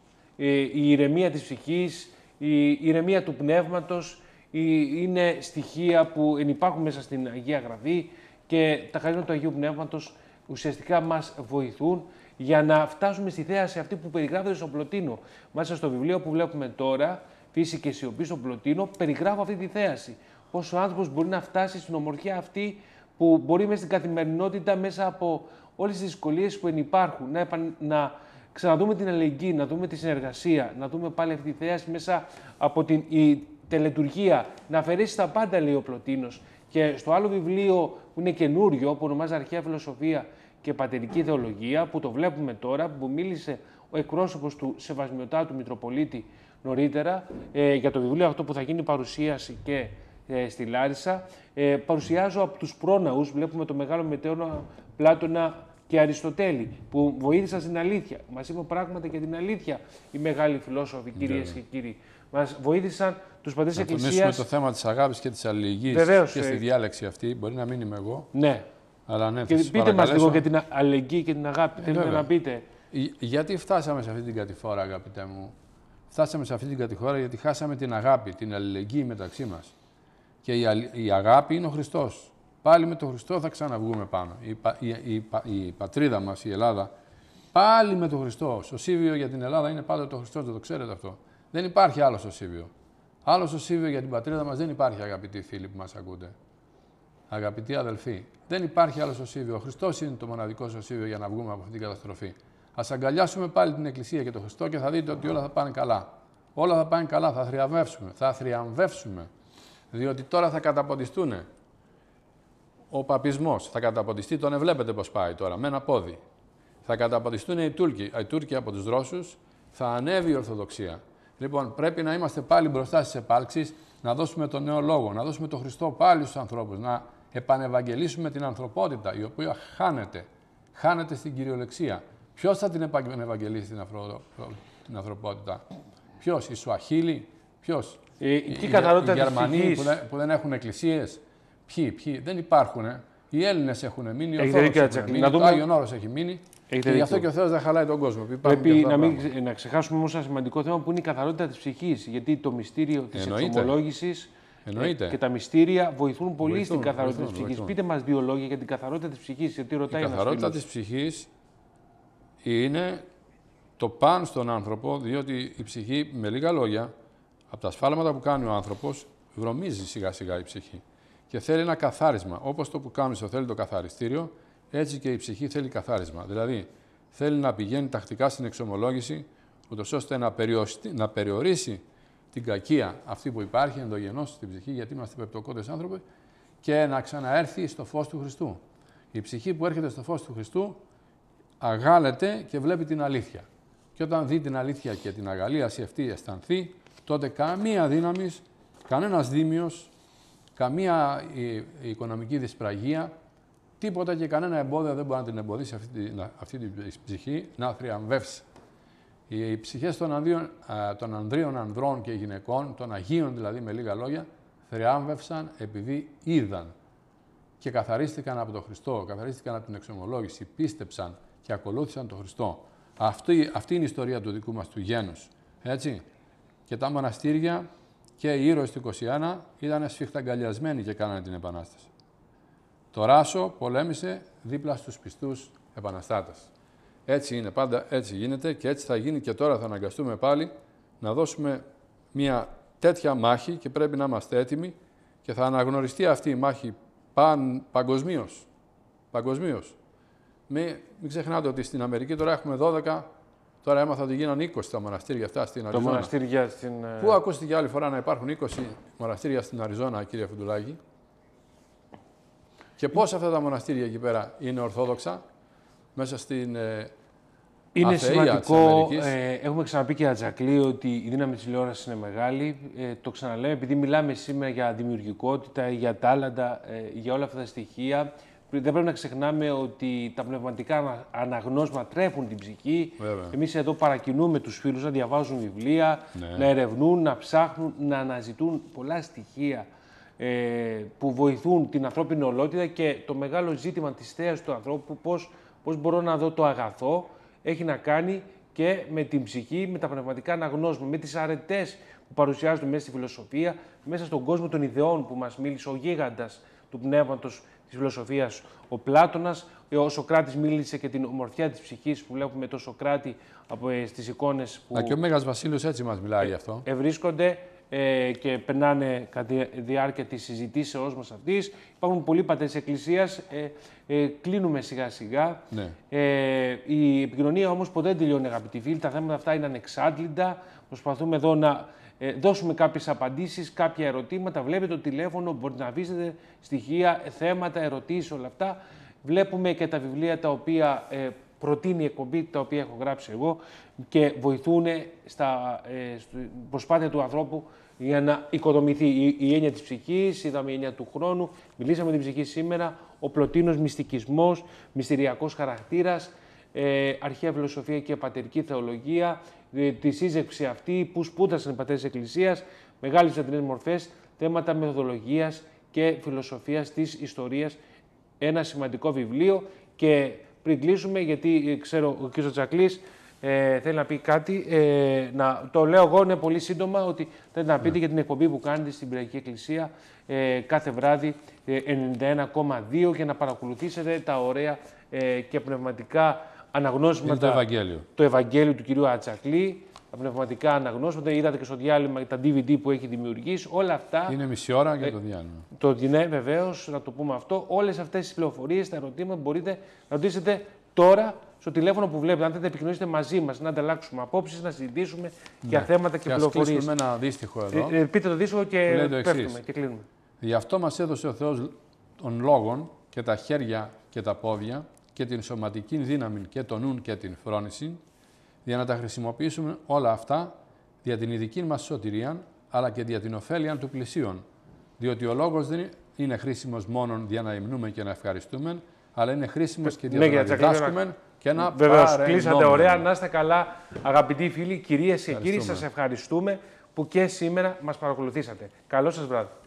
η ηρεμία της ψυχής, η ηρεμία του πνεύματος είναι στοιχεία που ενυπάρχουν μέσα στην Αγία Γραφή και τα χαρίσματα του Αγίου Πνεύματος ουσιαστικά μας βοηθούν για να φτάσουμε στη θέαση αυτή που περιγράφεται στον Πλωτίνο. Μάλιστα στο βιβλίο που βλέπουμε τώρα, Φύση και Σιωπή στον Πλωτίνο, περιγράφω αυτή τη θέαση. Πώς ο άνθρωπος μπορεί να φτάσει στην ομορφιά αυτή που μπορεί μέσα στην καθημερινότητα, μέσα από όλες τις δυσκολίες που ενυπάρχουν, να, επαν... να ξαναδούμε την αλληλεγγύη, να δούμε τη συνεργασία, να δούμε πάλι αυτή τη θέαση μέσα από την η τελετουργία, να αφαιρέσει τα πάντα, λέει ο Πλωτίνος. Και στο άλλο βιβλίο που είναι καινούριο, που ονομάζεται Αρχαία Φιλοσοφία και Πατερική Θεολογία, που το βλέπουμε τώρα, που μίλησε ο εκπρόσωπος του Σεβασμιωτάτου Μητροπολίτη νωρίτερα, ε, για το βιβλίο αυτό που θα γίνει παρουσίαση και ε, στη Λάρισα, ε, παρουσιάζω από τους πρόναους, βλέπουμε το μεγάλο μετέωνα Πλάτωνα και Αριστοτέλη, που βοήθησαν στην αλήθεια. Μας είπαν πράγματα για την αλήθεια οι μεγάλοι φιλόσοφοι, κυρίες yeah. και κύριοι. Μας βοήθησαν τους πατέρες της Εκκλησίας. Να τονίσουμε το θέμα της αγάπης και της αλληλεγγύης Βεβαίως, και στη ε... διάλεξη αυτή. Μπορεί να μην είμαι εγώ. Ναι. Αλλά ναι, και πείτε μας λίγο για την αλληλεγγύη και την αγάπη. Ε, Θέλετε βέβαια. να πείτε. Γιατί φτάσαμε σε αυτή την κατηφόρα, αγαπητέ μου. Φτάσαμε σε αυτή την κατηφόρα γιατί χάσαμε την αγάπη, την αλληλεγγύη μεταξύ μας. Και η, αλλη... η αγάπη είναι ο Χριστός. Πάλι με τον Χριστό θα ξαναβγούμε πάνω. Η, πα... η... Η... η πατρίδα μας, η Ελλάδα, πάλι με τον Χριστό. Σωσίβιο για την Ελλάδα είναι πάντα το Χριστός, δεν το ξέρετε αυτό. Δεν υπάρχει άλλο σωσίβιο. Άλλο σωσίβιο για την πατρίδα μας δεν υπάρχει, αγαπητοί φίλοι που μας ακούτε. Αγαπητοί αδελφοί, δεν υπάρχει άλλο σωσίβιο. Ο Χριστός είναι το μοναδικό σωσίβιο για να βγούμε από αυτή την καταστροφή. Ας αγκαλιάσουμε πάλι την Εκκλησία και τον Χριστό και θα δείτε ότι όλα θα πάνε καλά. Όλα θα πάνε καλά, θα θριαμβεύσουμε. Θα θριαμβεύσουμε. Διότι τώρα θα καταποντιστούν. Ο παπισμός θα καταποντιστεί, τον βλέπετε πώς πάει τώρα, με ένα πόδι. Θα καταποντιστούν οι Τούρκοι, οι Τούρκοι από τους Ρώσους, θα ανέβει η Ορθοδοξία. Λοιπόν, πρέπει να είμαστε πάλι μπροστά στις επάλξεις, να δώσουμε τον νέο λόγο, να δώσουμε τον Χριστό πάλι στους ανθρώπους, να επανευαγγελίσουμε την ανθρωπότητα, η οποία χάνεται. Χάνεται στην κυριολεξία. Ποιος θα την επανευαγγελίσει την, αφρο... την ανθρωπότητα, ποιος, οι Σουαχίλοι, ποιος, ε, οι, οι, οι Γερμανοί που δεν, που δεν έχουν εκκλησίες, ποιοι, ποιοι, δεν υπάρχουν. Οι Έλληνες έχουν μείνει, οι Ορθόδοξοι έχουν μείνει, το δούμε... Άγιον Όρος έχει μείνει. Έχετε και γι' αυτό και ο Θεός δεν χαλάει τον κόσμο. Πρέπει να, μην, να ξεχάσουμε όμως ένα σημαντικό θέμα που είναι η καθαρότητα της ψυχής. Γιατί το μυστήριο της εξομολόγησης και τα μυστήρια βοηθούν πολύ βοηθούν, στην καθαρότητα βοηθούν, της ψυχής. Βοηθούν. Πείτε μας δύο λόγια για την καθαρότητα της ψυχής. Γιατί ρωτάει η καθαρότητα της ψυχής είναι το παν στον άνθρωπο, διότι η ψυχή, με λίγα λόγια, από τα σφάλματα που κάνει ο άνθρωπος, βρωμίζει σιγά σιγά η ψυχή. Και θέλει ένα καθάρισμα. Όπως το που κάνεις θέλει το καθαριστήριο, έτσι και η ψυχή θέλει καθάρισμα. Δηλαδή, θέλει να πηγαίνει τακτικά στην εξομολόγηση, ούτως ώστε να, να περιορίσει την κακία αυτή που υπάρχει ενδογενώς στην ψυχή, γιατί είμαστε πεπτοκόντες άνθρωποι, και να ξαναέρθει στο φως του Χριστού. Η ψυχή που έρχεται στο φως του Χριστού αγάλεται και βλέπει την αλήθεια. Και όταν δει την αλήθεια και την αγαλίαση αυτή αισθανθεί, τότε καμία δύναμη, κανένας δήμιος, καμία η, η οικονομική δυσπραγία, τίποτα και κανένα εμπόδιο δεν μπορεί να την εμποδίσει αυτή, την, αυτή την ψυχή να θριαμβεύσει. Οι, οι ψυχές των, ανδρίων, των ανδρίων ανδρών και γυναικών, των Αγίων δηλαδή με λίγα λόγια, θριάμβευσαν επειδή είδαν και καθαρίστηκαν από τον Χριστό, καθαρίστηκαν από την εξομολόγηση, πίστεψαν και ακολούθησαν τον Χριστό. Αυτή, αυτή είναι η ιστορία του δικού μας του γένους. Έτσι. Και τα μοναστήρια και οι ήρωες του είκοσι ένα ήταν σφιχταγκαλιασμένοι και κάνανε την Επανάσταση. Το Ράσο πολέμησε δίπλα στους πιστούς επαναστάτες. Έτσι είναι, πάντα έτσι γίνεται και έτσι θα γίνει και τώρα θα αναγκαστούμε πάλι να δώσουμε μια τέτοια μάχη και πρέπει να είμαστε έτοιμοι και θα αναγνωριστεί αυτή η μάχη παν, παγκοσμίως. Παγκοσμίως. Μην, μην ξεχνάτε ότι στην Αμερική τώρα έχουμε δώδεκα, τώρα έμαθα ότι γίνανε είκοσι τα μοναστήρια αυτά στην Αριζόνα. Το μοναστήρια στην... Πού ακούστηκε άλλη φορά να υπάρχουν είκοσι μοναστήρια στην Αριζόνα, κύριε Φουντουλάκη? Και πώς αυτά τα μοναστήρια εκεί πέρα είναι ορθόδοξα, μέσα στην ε, είναι αθεία σημαντικό, ε, έχουμε ξαναπεί και Ατζακλή ότι η δύναμη της τηλεόρασης είναι μεγάλη. Ε, το ξαναλέμε επειδή μιλάμε σήμερα για δημιουργικότητα, για τάλαντα, ε, για όλα αυτά τα στοιχεία. Δεν πρέπει να ξεχνάμε ότι τα πνευματικά αναγνώσματα τρέφουν την ψυχή. Βέβαια. Εμείς εδώ παρακινούμε τους φίλους να διαβάζουν βιβλία, ναι. να ερευνούν, να ψάχνουν, να αναζητούν πολλά στοιχεία ε, που βοηθούν την ανθρώπινη ολότητα και το μεγάλο ζήτημα της θέασης του ανθρώπου, πώς, πώς μπορώ να δω το αγαθό, έχει να κάνει και με την ψυχή, με τα πνευματικά αναγνώσματα, με τις αρετές που παρουσιάζονται μέσα στη φιλοσοφία, μέσα στον κόσμο των ιδεών που μας μίλησε ο γίγαντας του πνεύματος της φιλοσοφίας, ο Πλάτωνας. Ο Σωκράτης μίλησε και την ομορφιά της ψυχής που βλέπουμε το Σωκράτη από, ε, στις εικόνες που... Α, και ο Μέγας Βασίλειος έτσι μας μιλάει ε, γι' αυτό. Ευρίσκονται ε, και περνάνε κατά τη διάρκεια της συζητήσεώς μας αυτής. Υπάρχουν πολλοί πατέρες της Εκκλησίας. Ε, ε, κλείνουμε σιγά σιγά. Ναι. Ε, η επικοινωνία όμως ποτέ δεν τελειώνει, αγαπητοί φίλοι. Τα θέματα αυτά είναι ανεξάντλητα. Προσπαθούμε εδώ να ε, δώσουμε κάποιες απαντήσεις, κάποια ερωτήματα. Βλέπετε το τηλέφωνο, μπορείτε να αφήσετε στοιχεία, θέματα, ερωτήσεις, όλα αυτά. Βλέπουμε και τα βιβλία τα οποία ε, προτείνει η εκπομπή, τα οποία έχω γράψει εγώ και βοηθούν στα ε, στην προσπάθεια του ανθρώπου για να οικοδομηθεί η, η έννοια της ψυχής, είδαμε η έννοια του χρόνου, μιλήσαμε την ψυχή σήμερα, ο Πλωτίνος μυστικισμός, μυστηριακός χαρακτήρας, ε, αρχαία φιλοσοφία και πατερική θεολογία, ε, τη σύζευξη αυτή που σπούδασαν οι πατέρες της Εκκλησίας, μεγάλες βυζαντινές μορφές, θέματα μεθοδολογίας και φιλοσοφίας της ιστορίας. Ένα σημαντικό βιβλίο. Και πριν κλείσουμε, γιατί ξέρω ο κ. Τζακλής ε, θέλει να πει κάτι, ε, να, το λέω εγώ είναι πολύ σύντομα, ότι θέλει να πείτε ναι. για την εκπομπή που κάνετε στην Κυπριακή Εκκλησία ε, κάθε βράδυ ε, ενενήντα ένα κόμμα δύο και να παρακολουθήσετε τα ωραία ε, και πνευματικά αναγνώσματα. Το Ευαγγέλιο. Το Ευαγγέλιο του κ. Ατζακλή, τα πνευματικά αναγνώσματα. Είδατε και στο διάλειμμα τα ντι βι ντι που έχει δημιουργήσει. Όλα αυτά. Είναι μισή ώρα για το διάλειμμα. Ε, το ναι, βεβαίως, να το πούμε αυτό. Όλες αυτές τις πληροφορίες, τα ερωτήματα μπορείτε να ρωτήσετε τώρα στο τηλέφωνο που βλέπετε. Αν θέλετε, επικοινωνήσετε μαζί μας, να ανταλλάξουμε απόψεις, να συζητήσουμε ναι. για θέματα και, και πληροφορίες. Και ας κλείσουμε ένα δύστιχο εδώ. Ε, ε, πείτε το δύστιχο και πέφτουμε και κλείνουμε. Γι' αυτό μας έδωσε ο Θεός των λόγων και τα χέρια και τα πόδια και την σωματική δύναμη και τον νουν και την φρόνηση, για να τα χρησιμοποιήσουμε όλα αυτά για την ειδική μας σωτηρία, αλλά και για την ωφέλεια του πλησίον. Διότι ο λόγος δεν είναι χρήσιμος μόνο για να υμνούμε και να ευχαριστούμε, αλλά είναι χρήσιμος και για να διδάσκουμε και να βεβαίως, κλείσατε ωραία. Να είστε καλά, αγαπητοί φίλοι, κυρίες και κύριοι, σας ευχαριστούμε που και σήμερα μας παρακολουθήσατε. Καλό σας βράδυ.